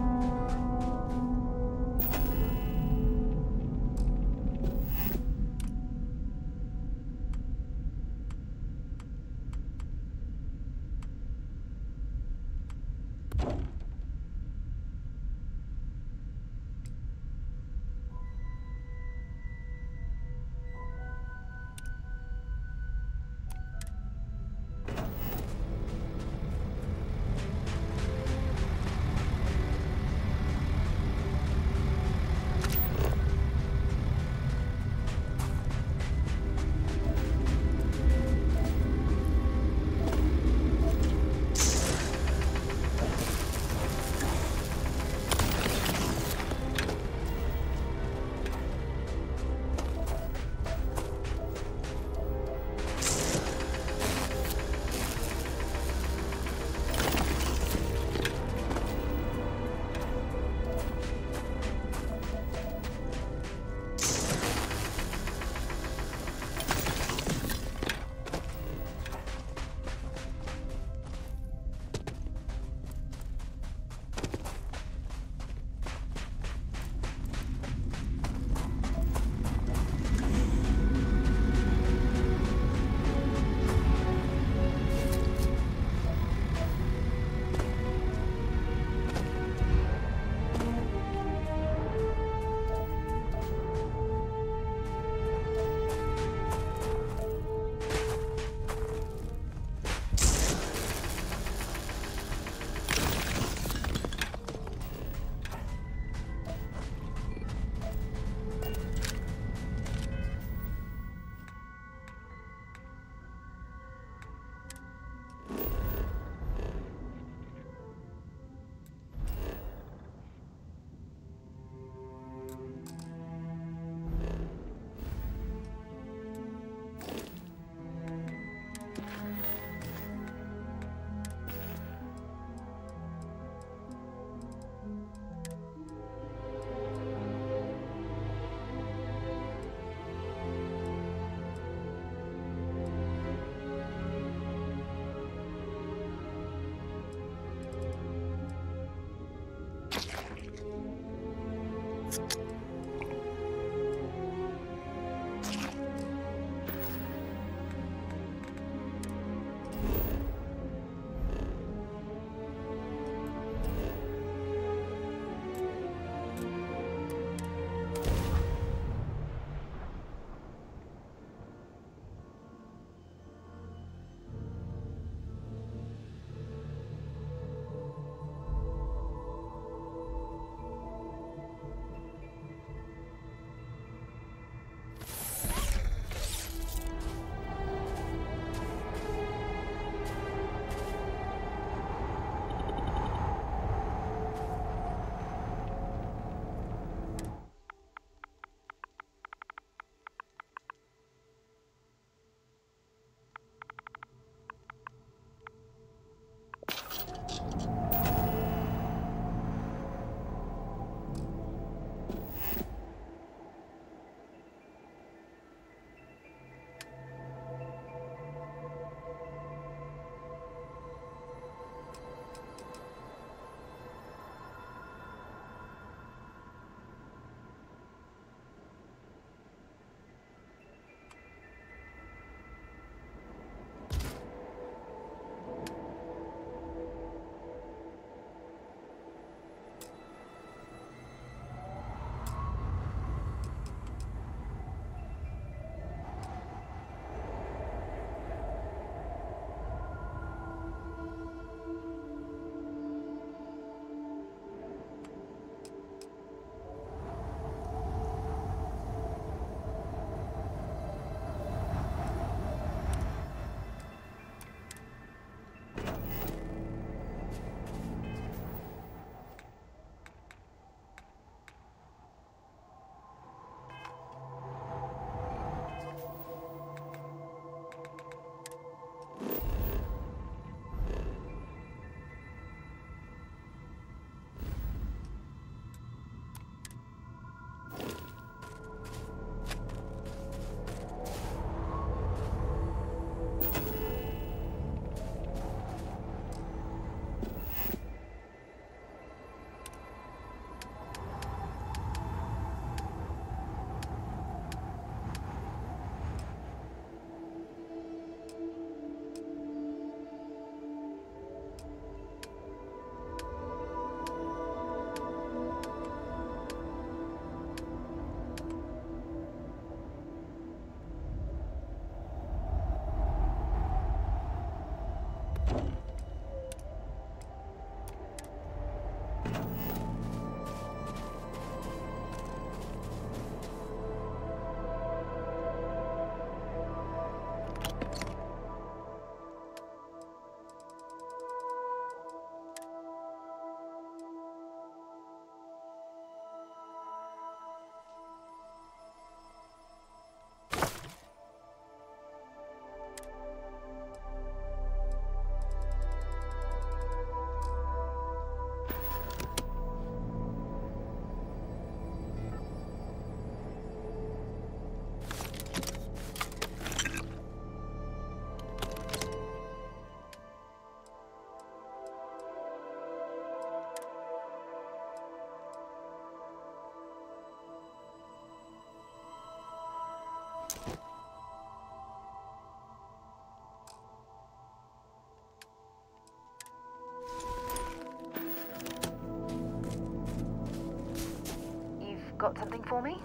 Got something for me?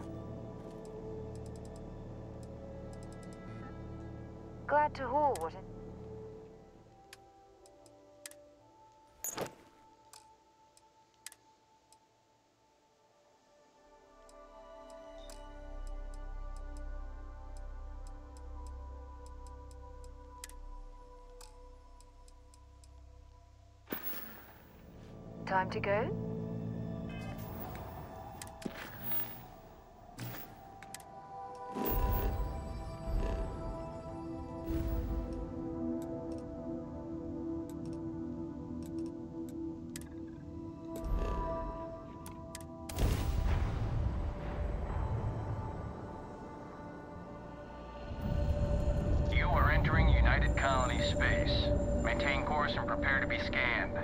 Glad to hear what it... Time to go? Colony space. Maintain course and prepare to be scanned.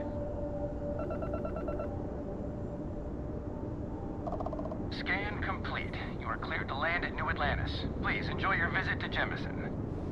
Scan complete. You are cleared to land at New Atlantis. Please enjoy your visit to Jemison.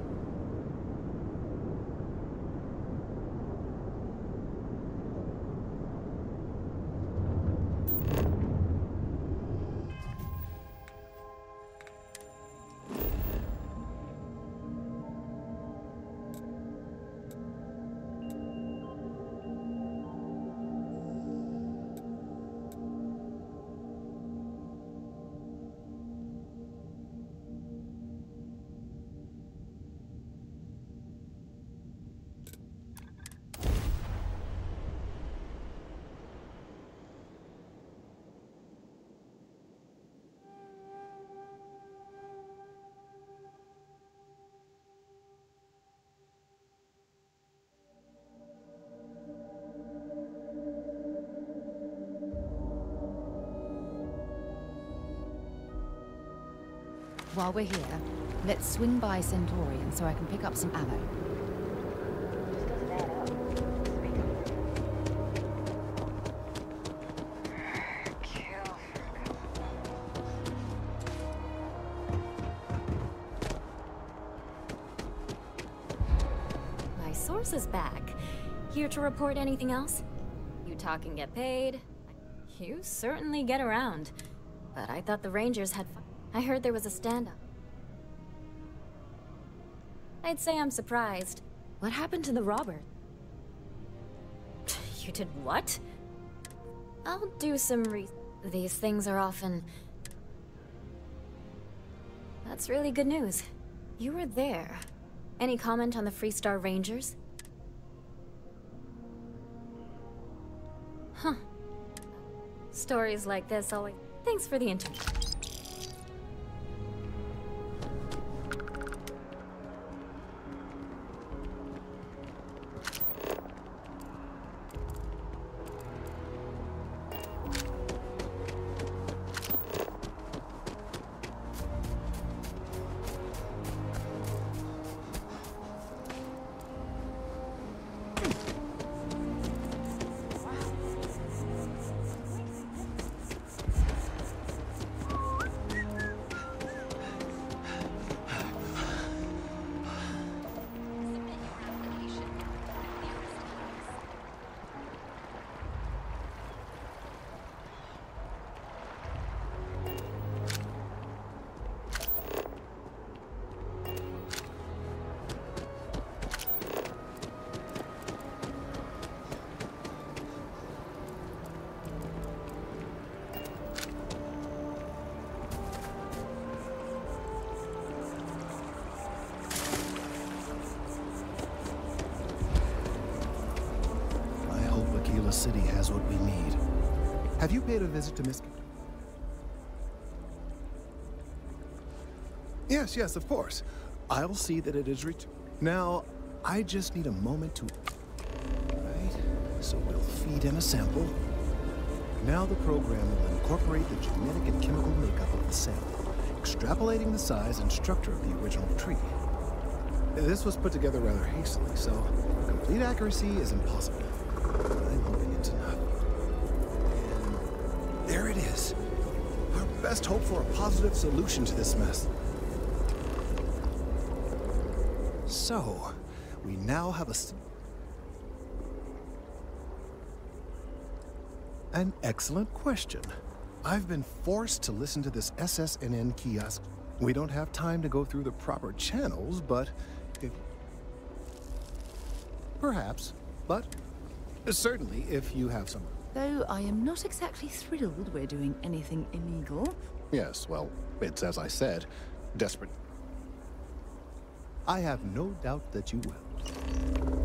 While we're here, let's swing by Centaurian so I can pick up some ammo. My source is back. Here to report anything else? You talk and get paid. You certainly get around. But I thought the Rangers had fun. I heard there was a stand-up. I'd say I'm surprised. What happened to the robber? You did what? I'll do some These things are often... That's really good news. You were there. Any comment on the Freestar Rangers? Huh. Stories like this always... Thanks for the interview. Aquila City has what we need. Have you paid a visit to Miss... Yes, of course. I'll see that it is Now, I just need a moment to... Right, so we'll feed in a sample. Now the program will incorporate the genetic and chemical makeup of the sample, extrapolating the size and structure of the original tree. This was put together rather hastily, so complete accuracy is impossible. I'm hoping it's enough. And there it is. Our best hope for a positive solution to this mess. So, we now have an excellent question. I've been forced to listen to this SSNN kiosk. We don't have time to go through the proper channels, but... Perhaps, but certainly if you have some... Though I am not exactly thrilled we're doing anything illegal. Yes, well, it's as I said, desperate. I have no doubt that you will.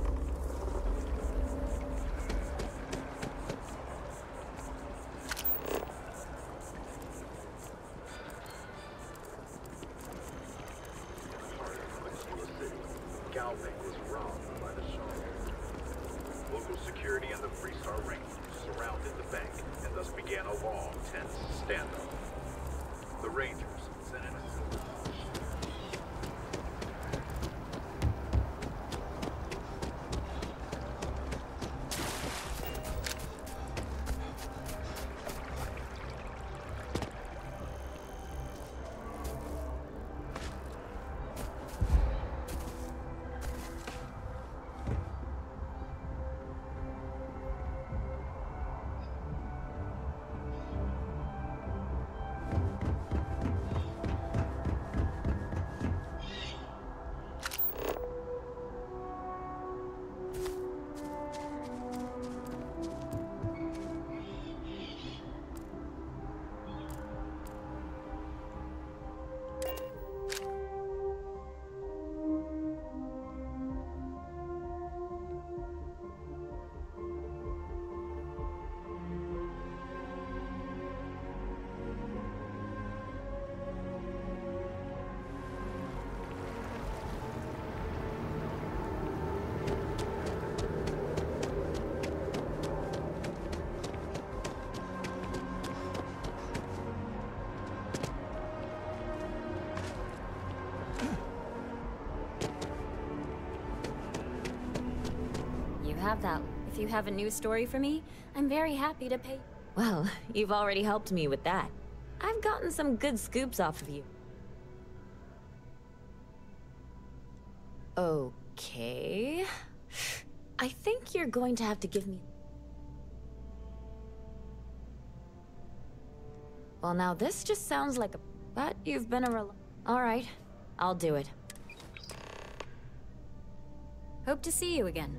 Galbank was robbed by the Shark. Local security and the Freestar Rangers surrounded the bank and thus began a long, tense standoff. The Rangers sent in a... Have that. If you have a new story for me, I'm very happy to pay. Well, you've already helped me with that. I've gotten some good scoops off of you. Okay. I think you're going to have to give me... Well, now this just sounds like a... But you've been a Alright, I'll do it. Hope to see you again.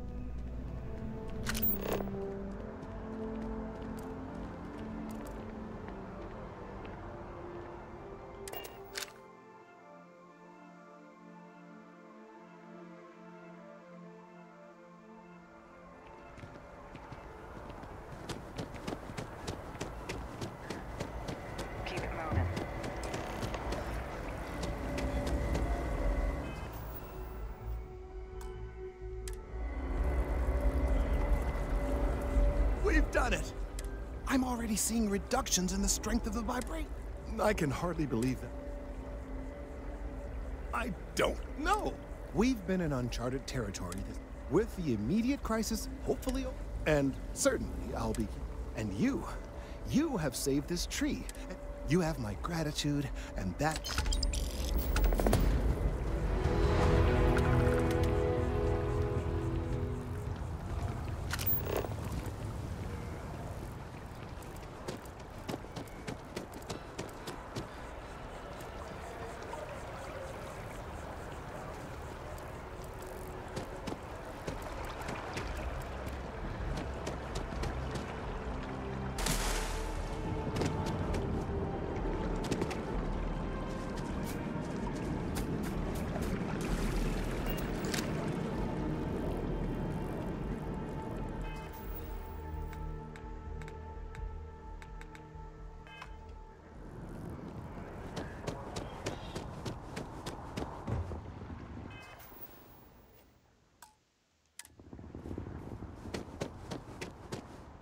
We've done it! I'm already seeing reductions in the strength of the vibration. I can hardly believe that. I don't know. We've been in uncharted territory with the immediate crisis hopefully over. And certainly I'll be... And you have saved this tree. You have my gratitude, and that...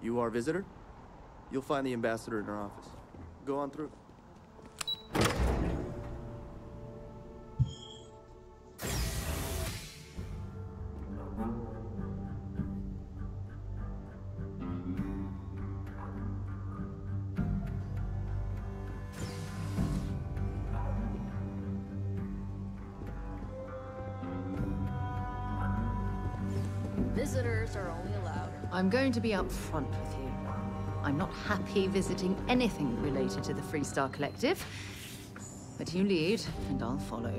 You our visitor? You'll find the ambassador in her office. Go on through. Visitors are only allowed. I'm going to be upfront with you. I'm not happy visiting anything related to the Freestar Collective. But you lead, and I'll follow.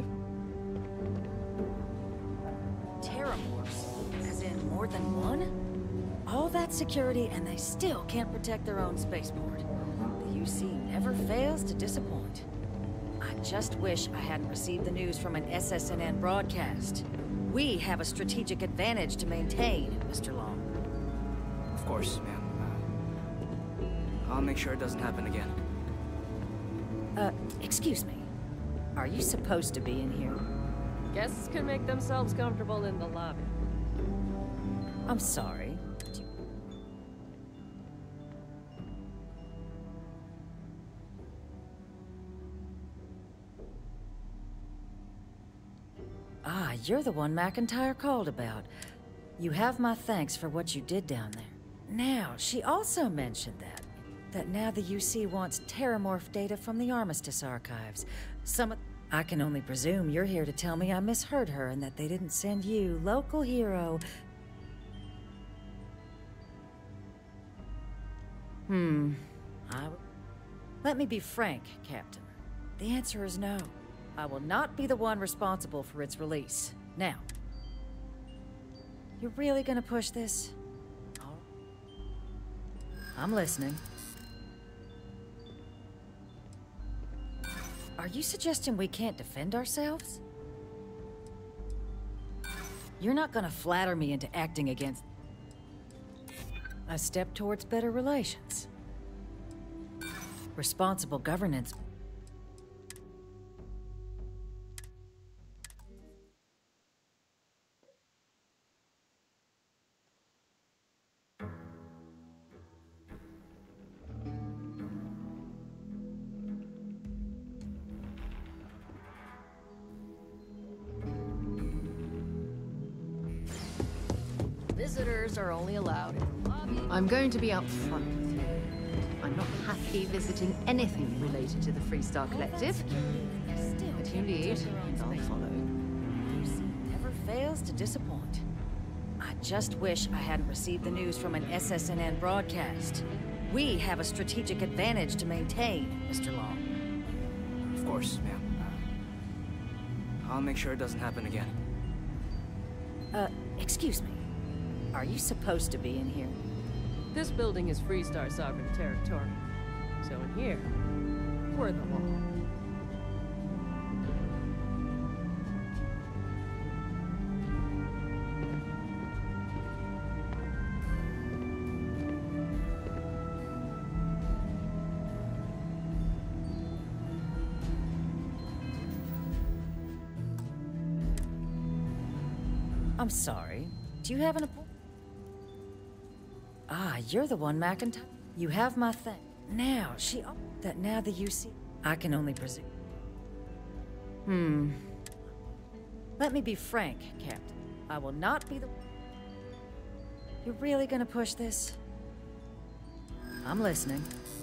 Terramorphs? As in more than one? All that security and they still can't protect their own spaceport. The UC never fails to disappoint. I just wish I hadn't received the news from an SSNN broadcast. We have a strategic advantage to maintain, Mr. Long. Of course, ma'am. I'll make sure it doesn't happen again. Excuse me. Are you supposed to be in here? Guests can make themselves comfortable in the lobby. I'm sorry. Ah, you're the one McIntyre called about. You have my thanks for what you did down there. Now, she also mentioned that now the UC wants Terramorph data from the Armistice archives. I can only presume you're here to tell me I misheard her and that they didn't send you, local hero. Let me be frank, Captain. The answer is no. I will not be the one responsible for its release. Now, you're really gonna push this? I'm listening. Are you suggesting we can't defend ourselves? You're not gonna flatter me into acting against a step towards better relations. Responsible governance. Visitors are only allowed in the lobby. I'm going to be upfront with you. I'm not happy visiting anything related to the Freestar Collective. But you lead, and I'll follow. Never fails to disappoint. I just wish I hadn't received the news from an SSNN broadcast. We have a strategic advantage to maintain, Mr. Long. Of course, ma'am. I'll make sure it doesn't happen again. Excuse me. Are you supposed to be in here? This building is Freestar sovereign territory. So in here, we're the law. I'm sorry. Do you have an appointment? Ah, you're the one, McIntyre. You have my thing. Now, now the UC. I can only presume. Let me be frank, Captain. I will not be the... You're really gonna push this? I'm listening.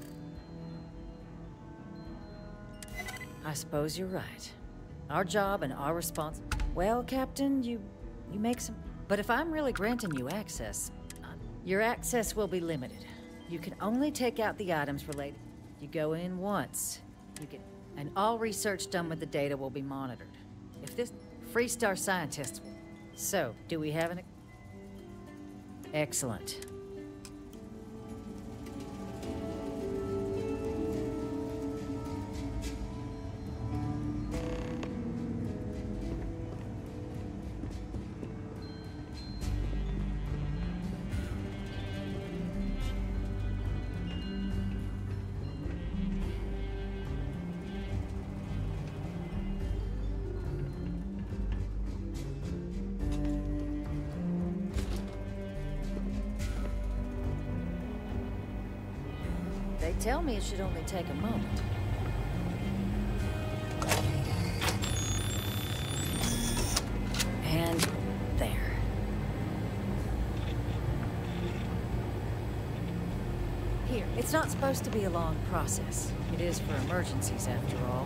I suppose you're right. Our job and our responsibility. Well, Captain, you make some... But if I'm really granting you access, your access will be limited. You can only take out the items related. You go in once, you get... And all research done with the data will be monitored. If this... Freestar scientists... So, do we have an... Excellent. They tell me it should only take a moment. And there. Here, it's not supposed to be a long process. It is for emergencies, after all.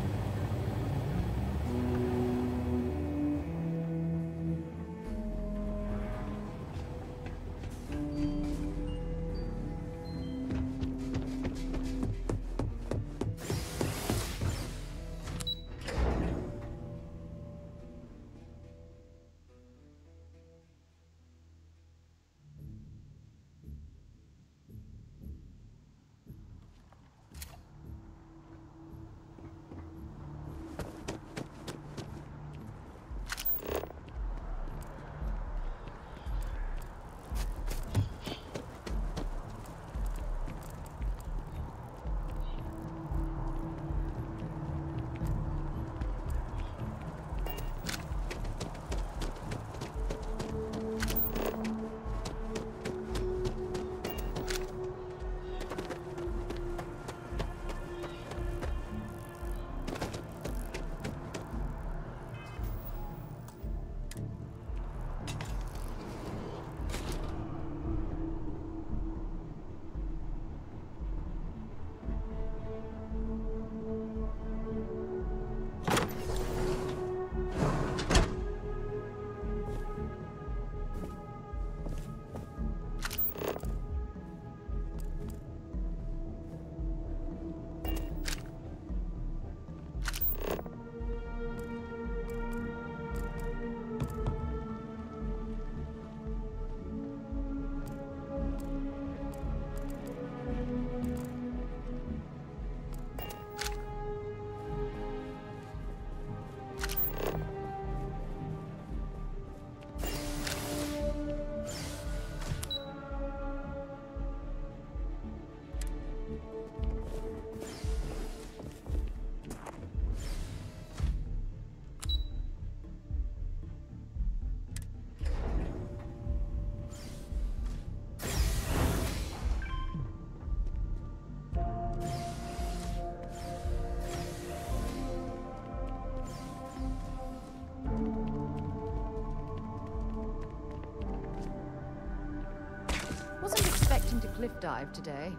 Wasn't expecting to cliff dive today.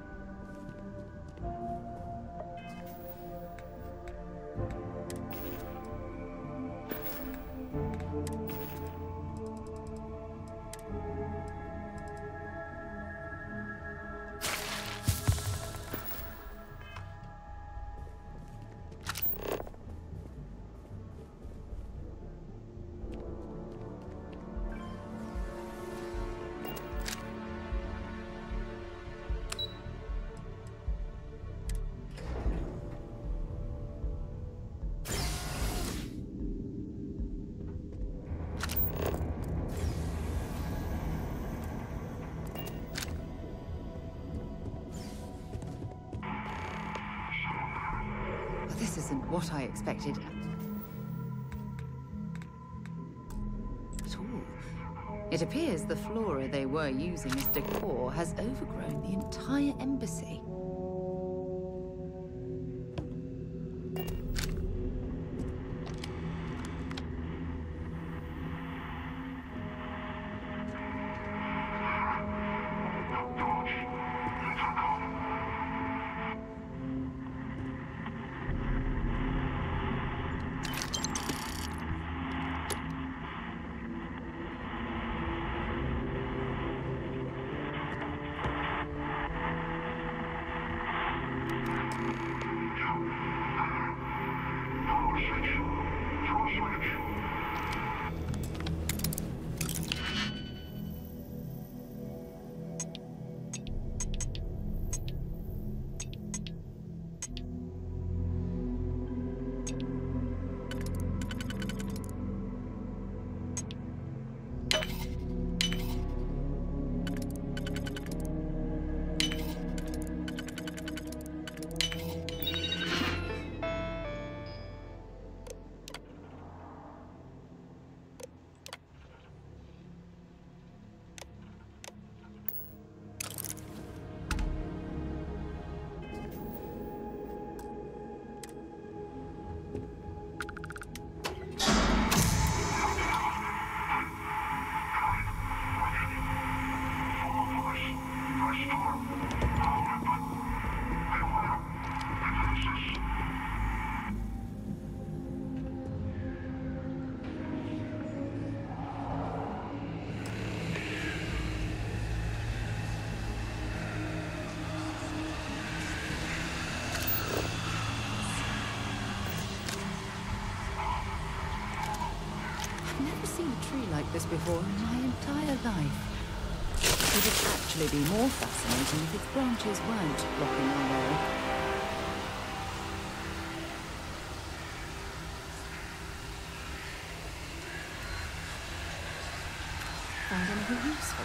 This isn't what I expected at all. It appears the flora they were using as decor has overgrown the entire embassy. I've never seen a tree like this before in my entire life. It would actually be more fascinating if its branches weren't blocking our way. Found anything useful?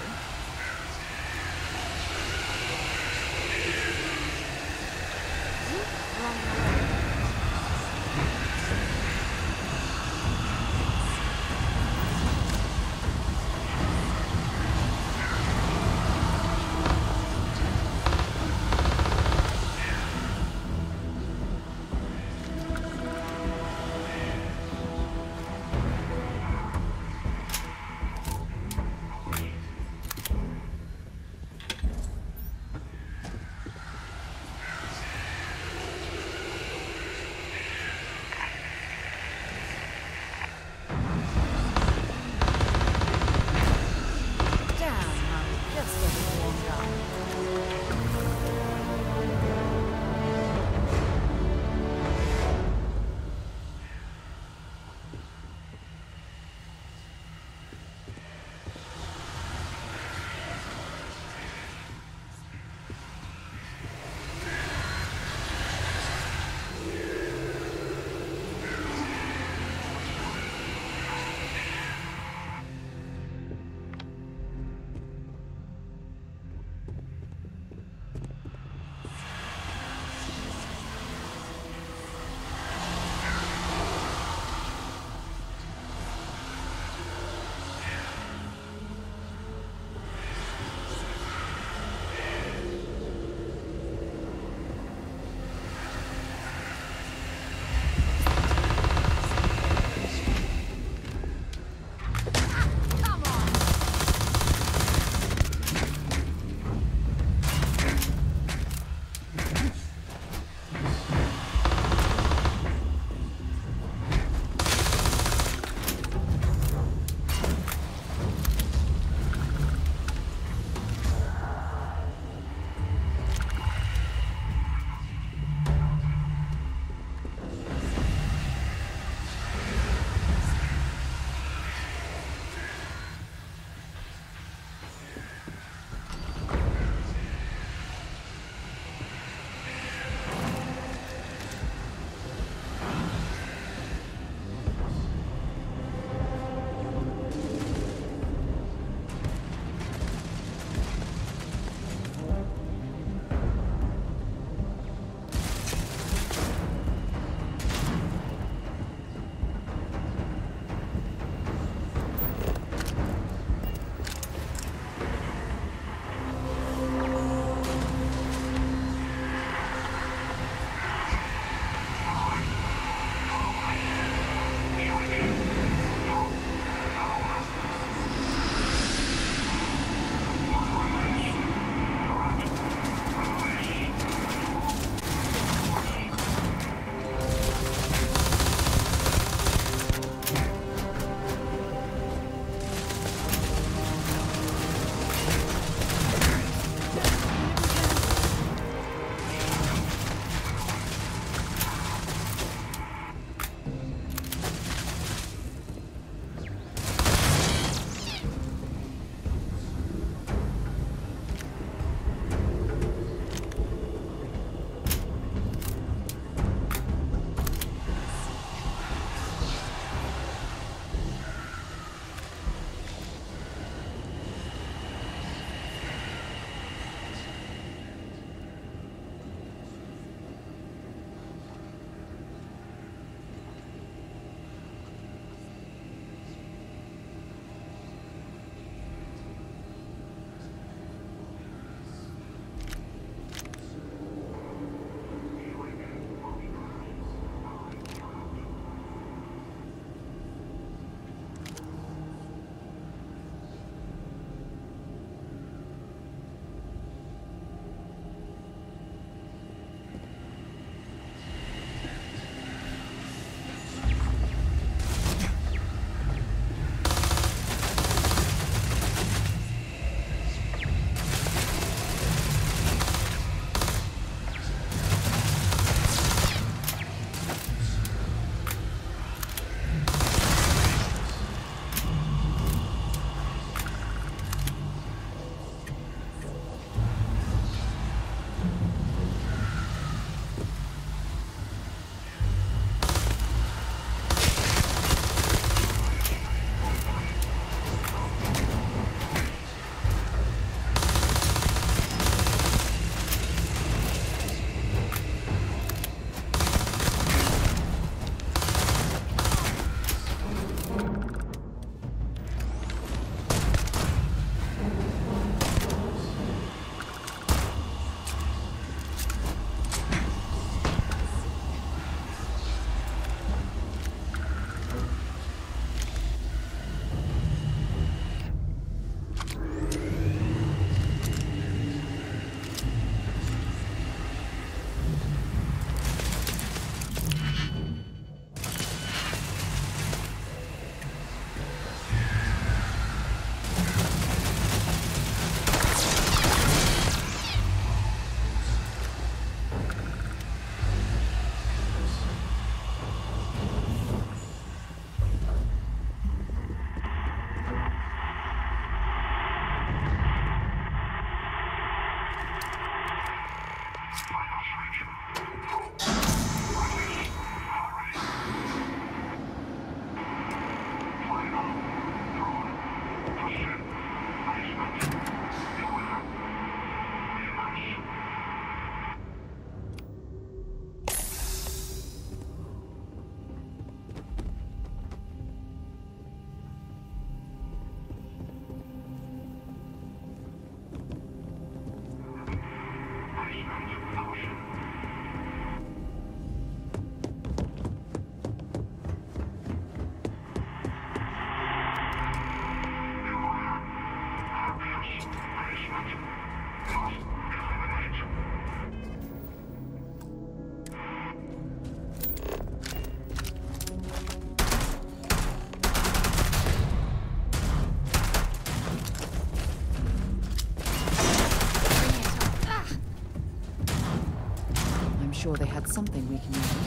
sure they had something we can use.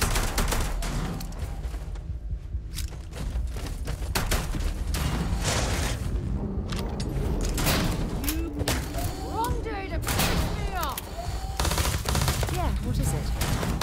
Wrong day to piss me off! Yeah, what is it?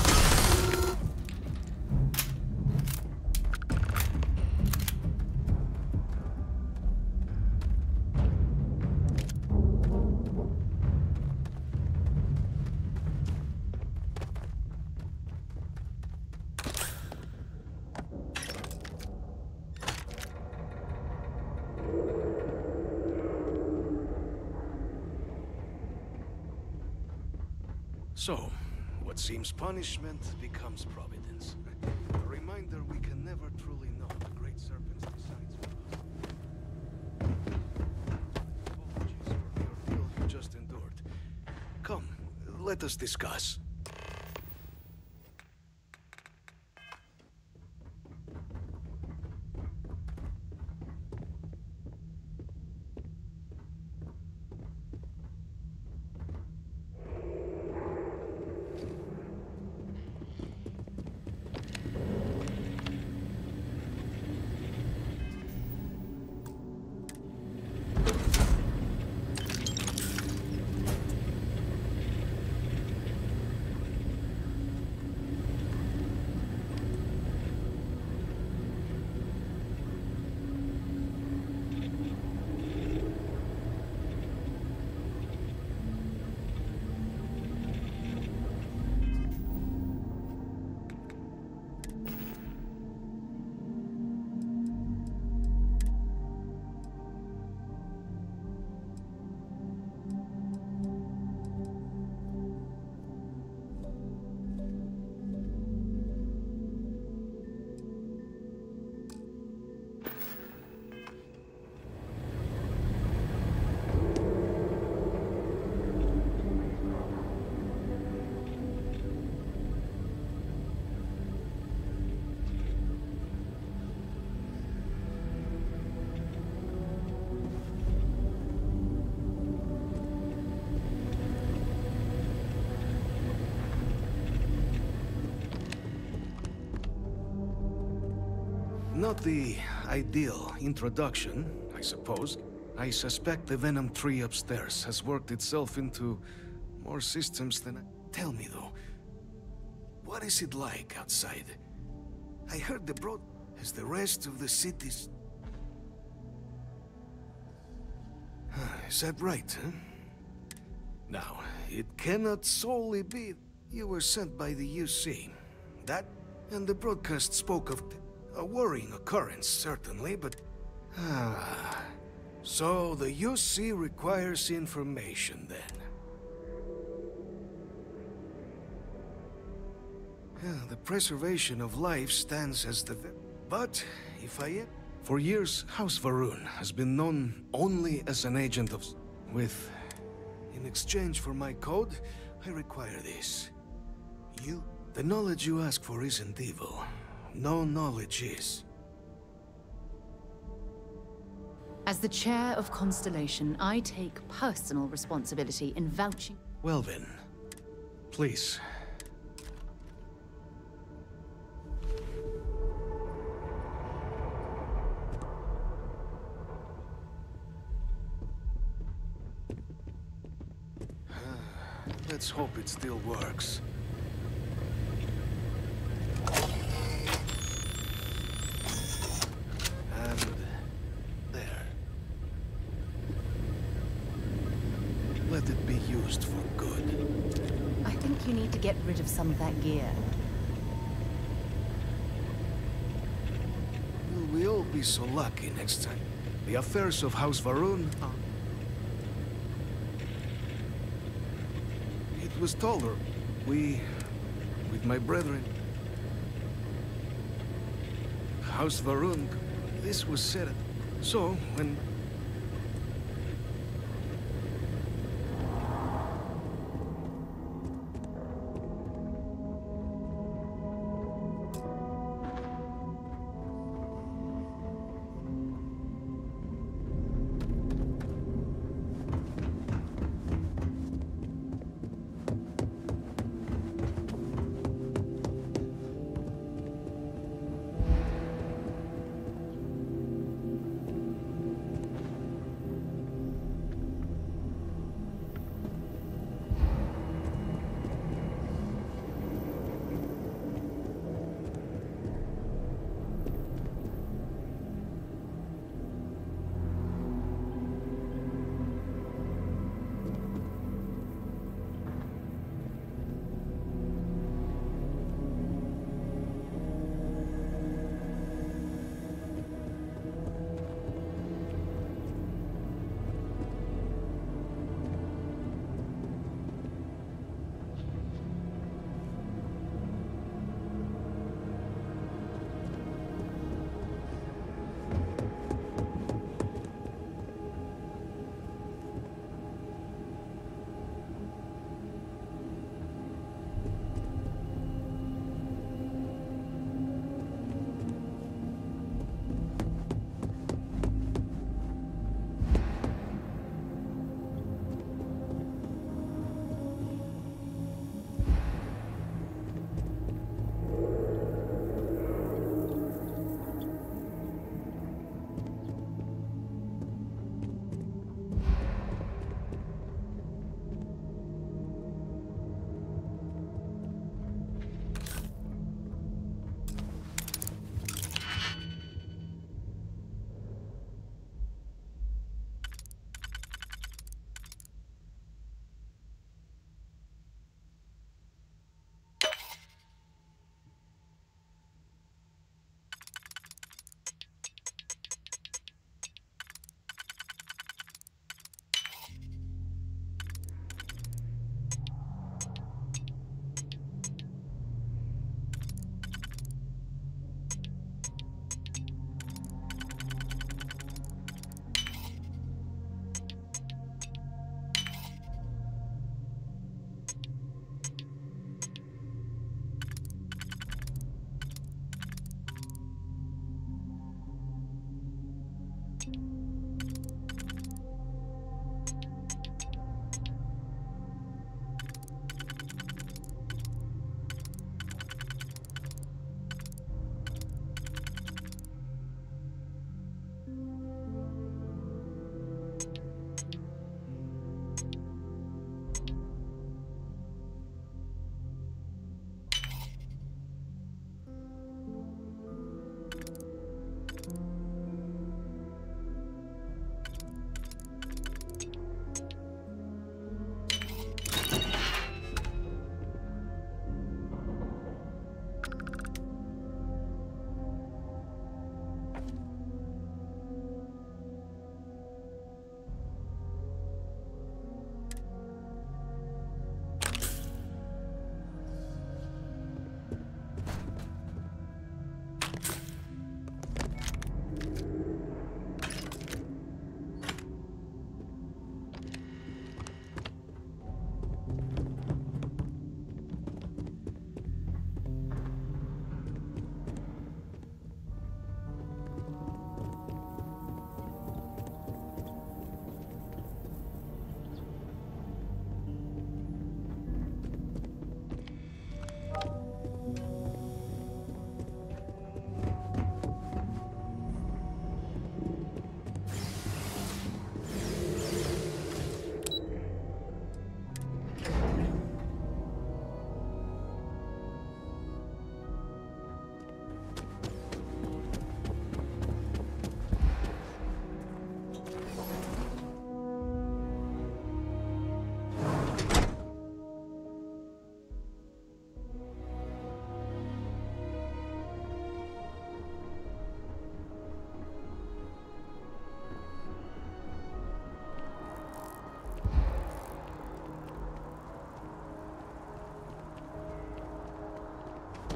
So, what seems punishment becomes providence. A reminder we can never truly know the great serpent's designs for us. Apologies for the ordeal you just endured. Come, let us discuss. Not the ideal introduction, I suppose. I suspect the Venom tree upstairs has worked itself into more systems than I... Tell me, though, what is it like outside? I heard the broad... as the rest of the city's... Is that right, huh? Now, it cannot solely be you were sent by the UC. That, and the broadcast spoke of a worrying occurrence, certainly, but... So the UC requires information, then. The preservation of life stands as the... But, if I am... For years, House Va'ruun has been known only as an agent of... With... In exchange for my code, I require this. The knowledge you ask for isn't evil. No knowledge is. As the chair of Constellation, I take personal responsibility in vouching... Well then, please. Let's hope it still works. And there. Let it be used for good. I think you need to get rid of some of that gear. Will we all be so lucky next time? The affairs of House Va'ruun are... It was told her. With my brethren... House Va'ruun, this was said. So, when...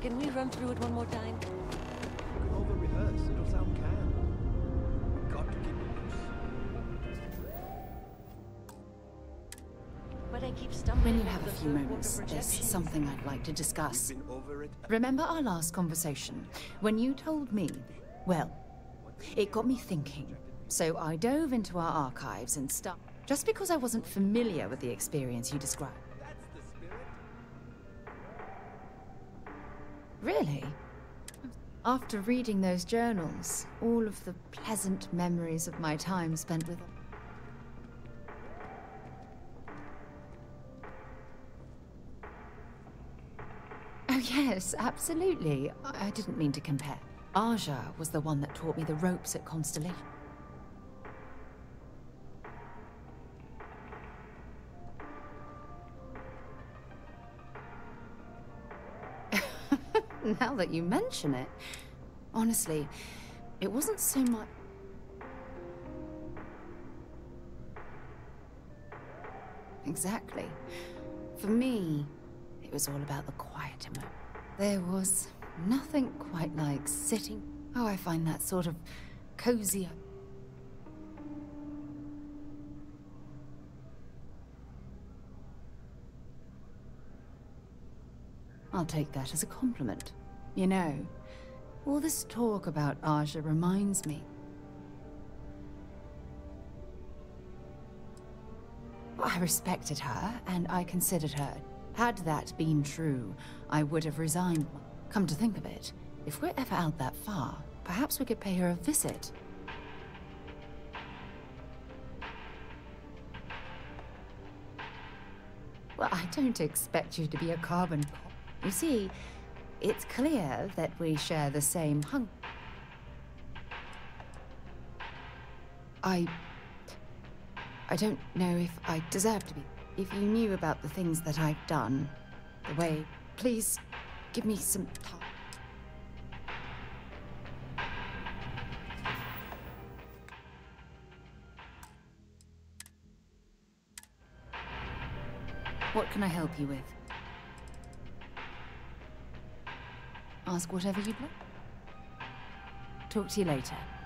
Can we run through it one more time? We can over-rehearse. It'll sound canned. We've got to keep it loose. But I keep stumbling. When you have a few moments, there's something I'd like to discuss. Remember our last conversation? When you told me, well, it got me thinking. So I dove into our archives and stuff. Just because I wasn't familiar with the experience you described. Really? After reading those journals, all of the pleasant memories of my time spent with them. Oh yes, absolutely. I didn't mean to compare. Aja was the one that taught me the ropes at Constellation. Now that you mention it, honestly, it wasn't so much... Exactly. For me, it was all about the quieter moment. There was nothing quite like sitting... Oh, I find that sort of cozy... I'll take that as a compliment. You know, all this talk about Aja reminds me. I respected her, and I considered her. Had that been true, I would have resigned. Come to think of it, if we're ever out that far, perhaps we could pay her a visit. Well, I don't expect you to be a carbon copy. You see, it's clear that we share the same hunger. I don't know if I deserve to be. If you knew about the things that I've done, the way... Please, give me some time. What can I help you with? Ask whatever you'd like. Talk to you later.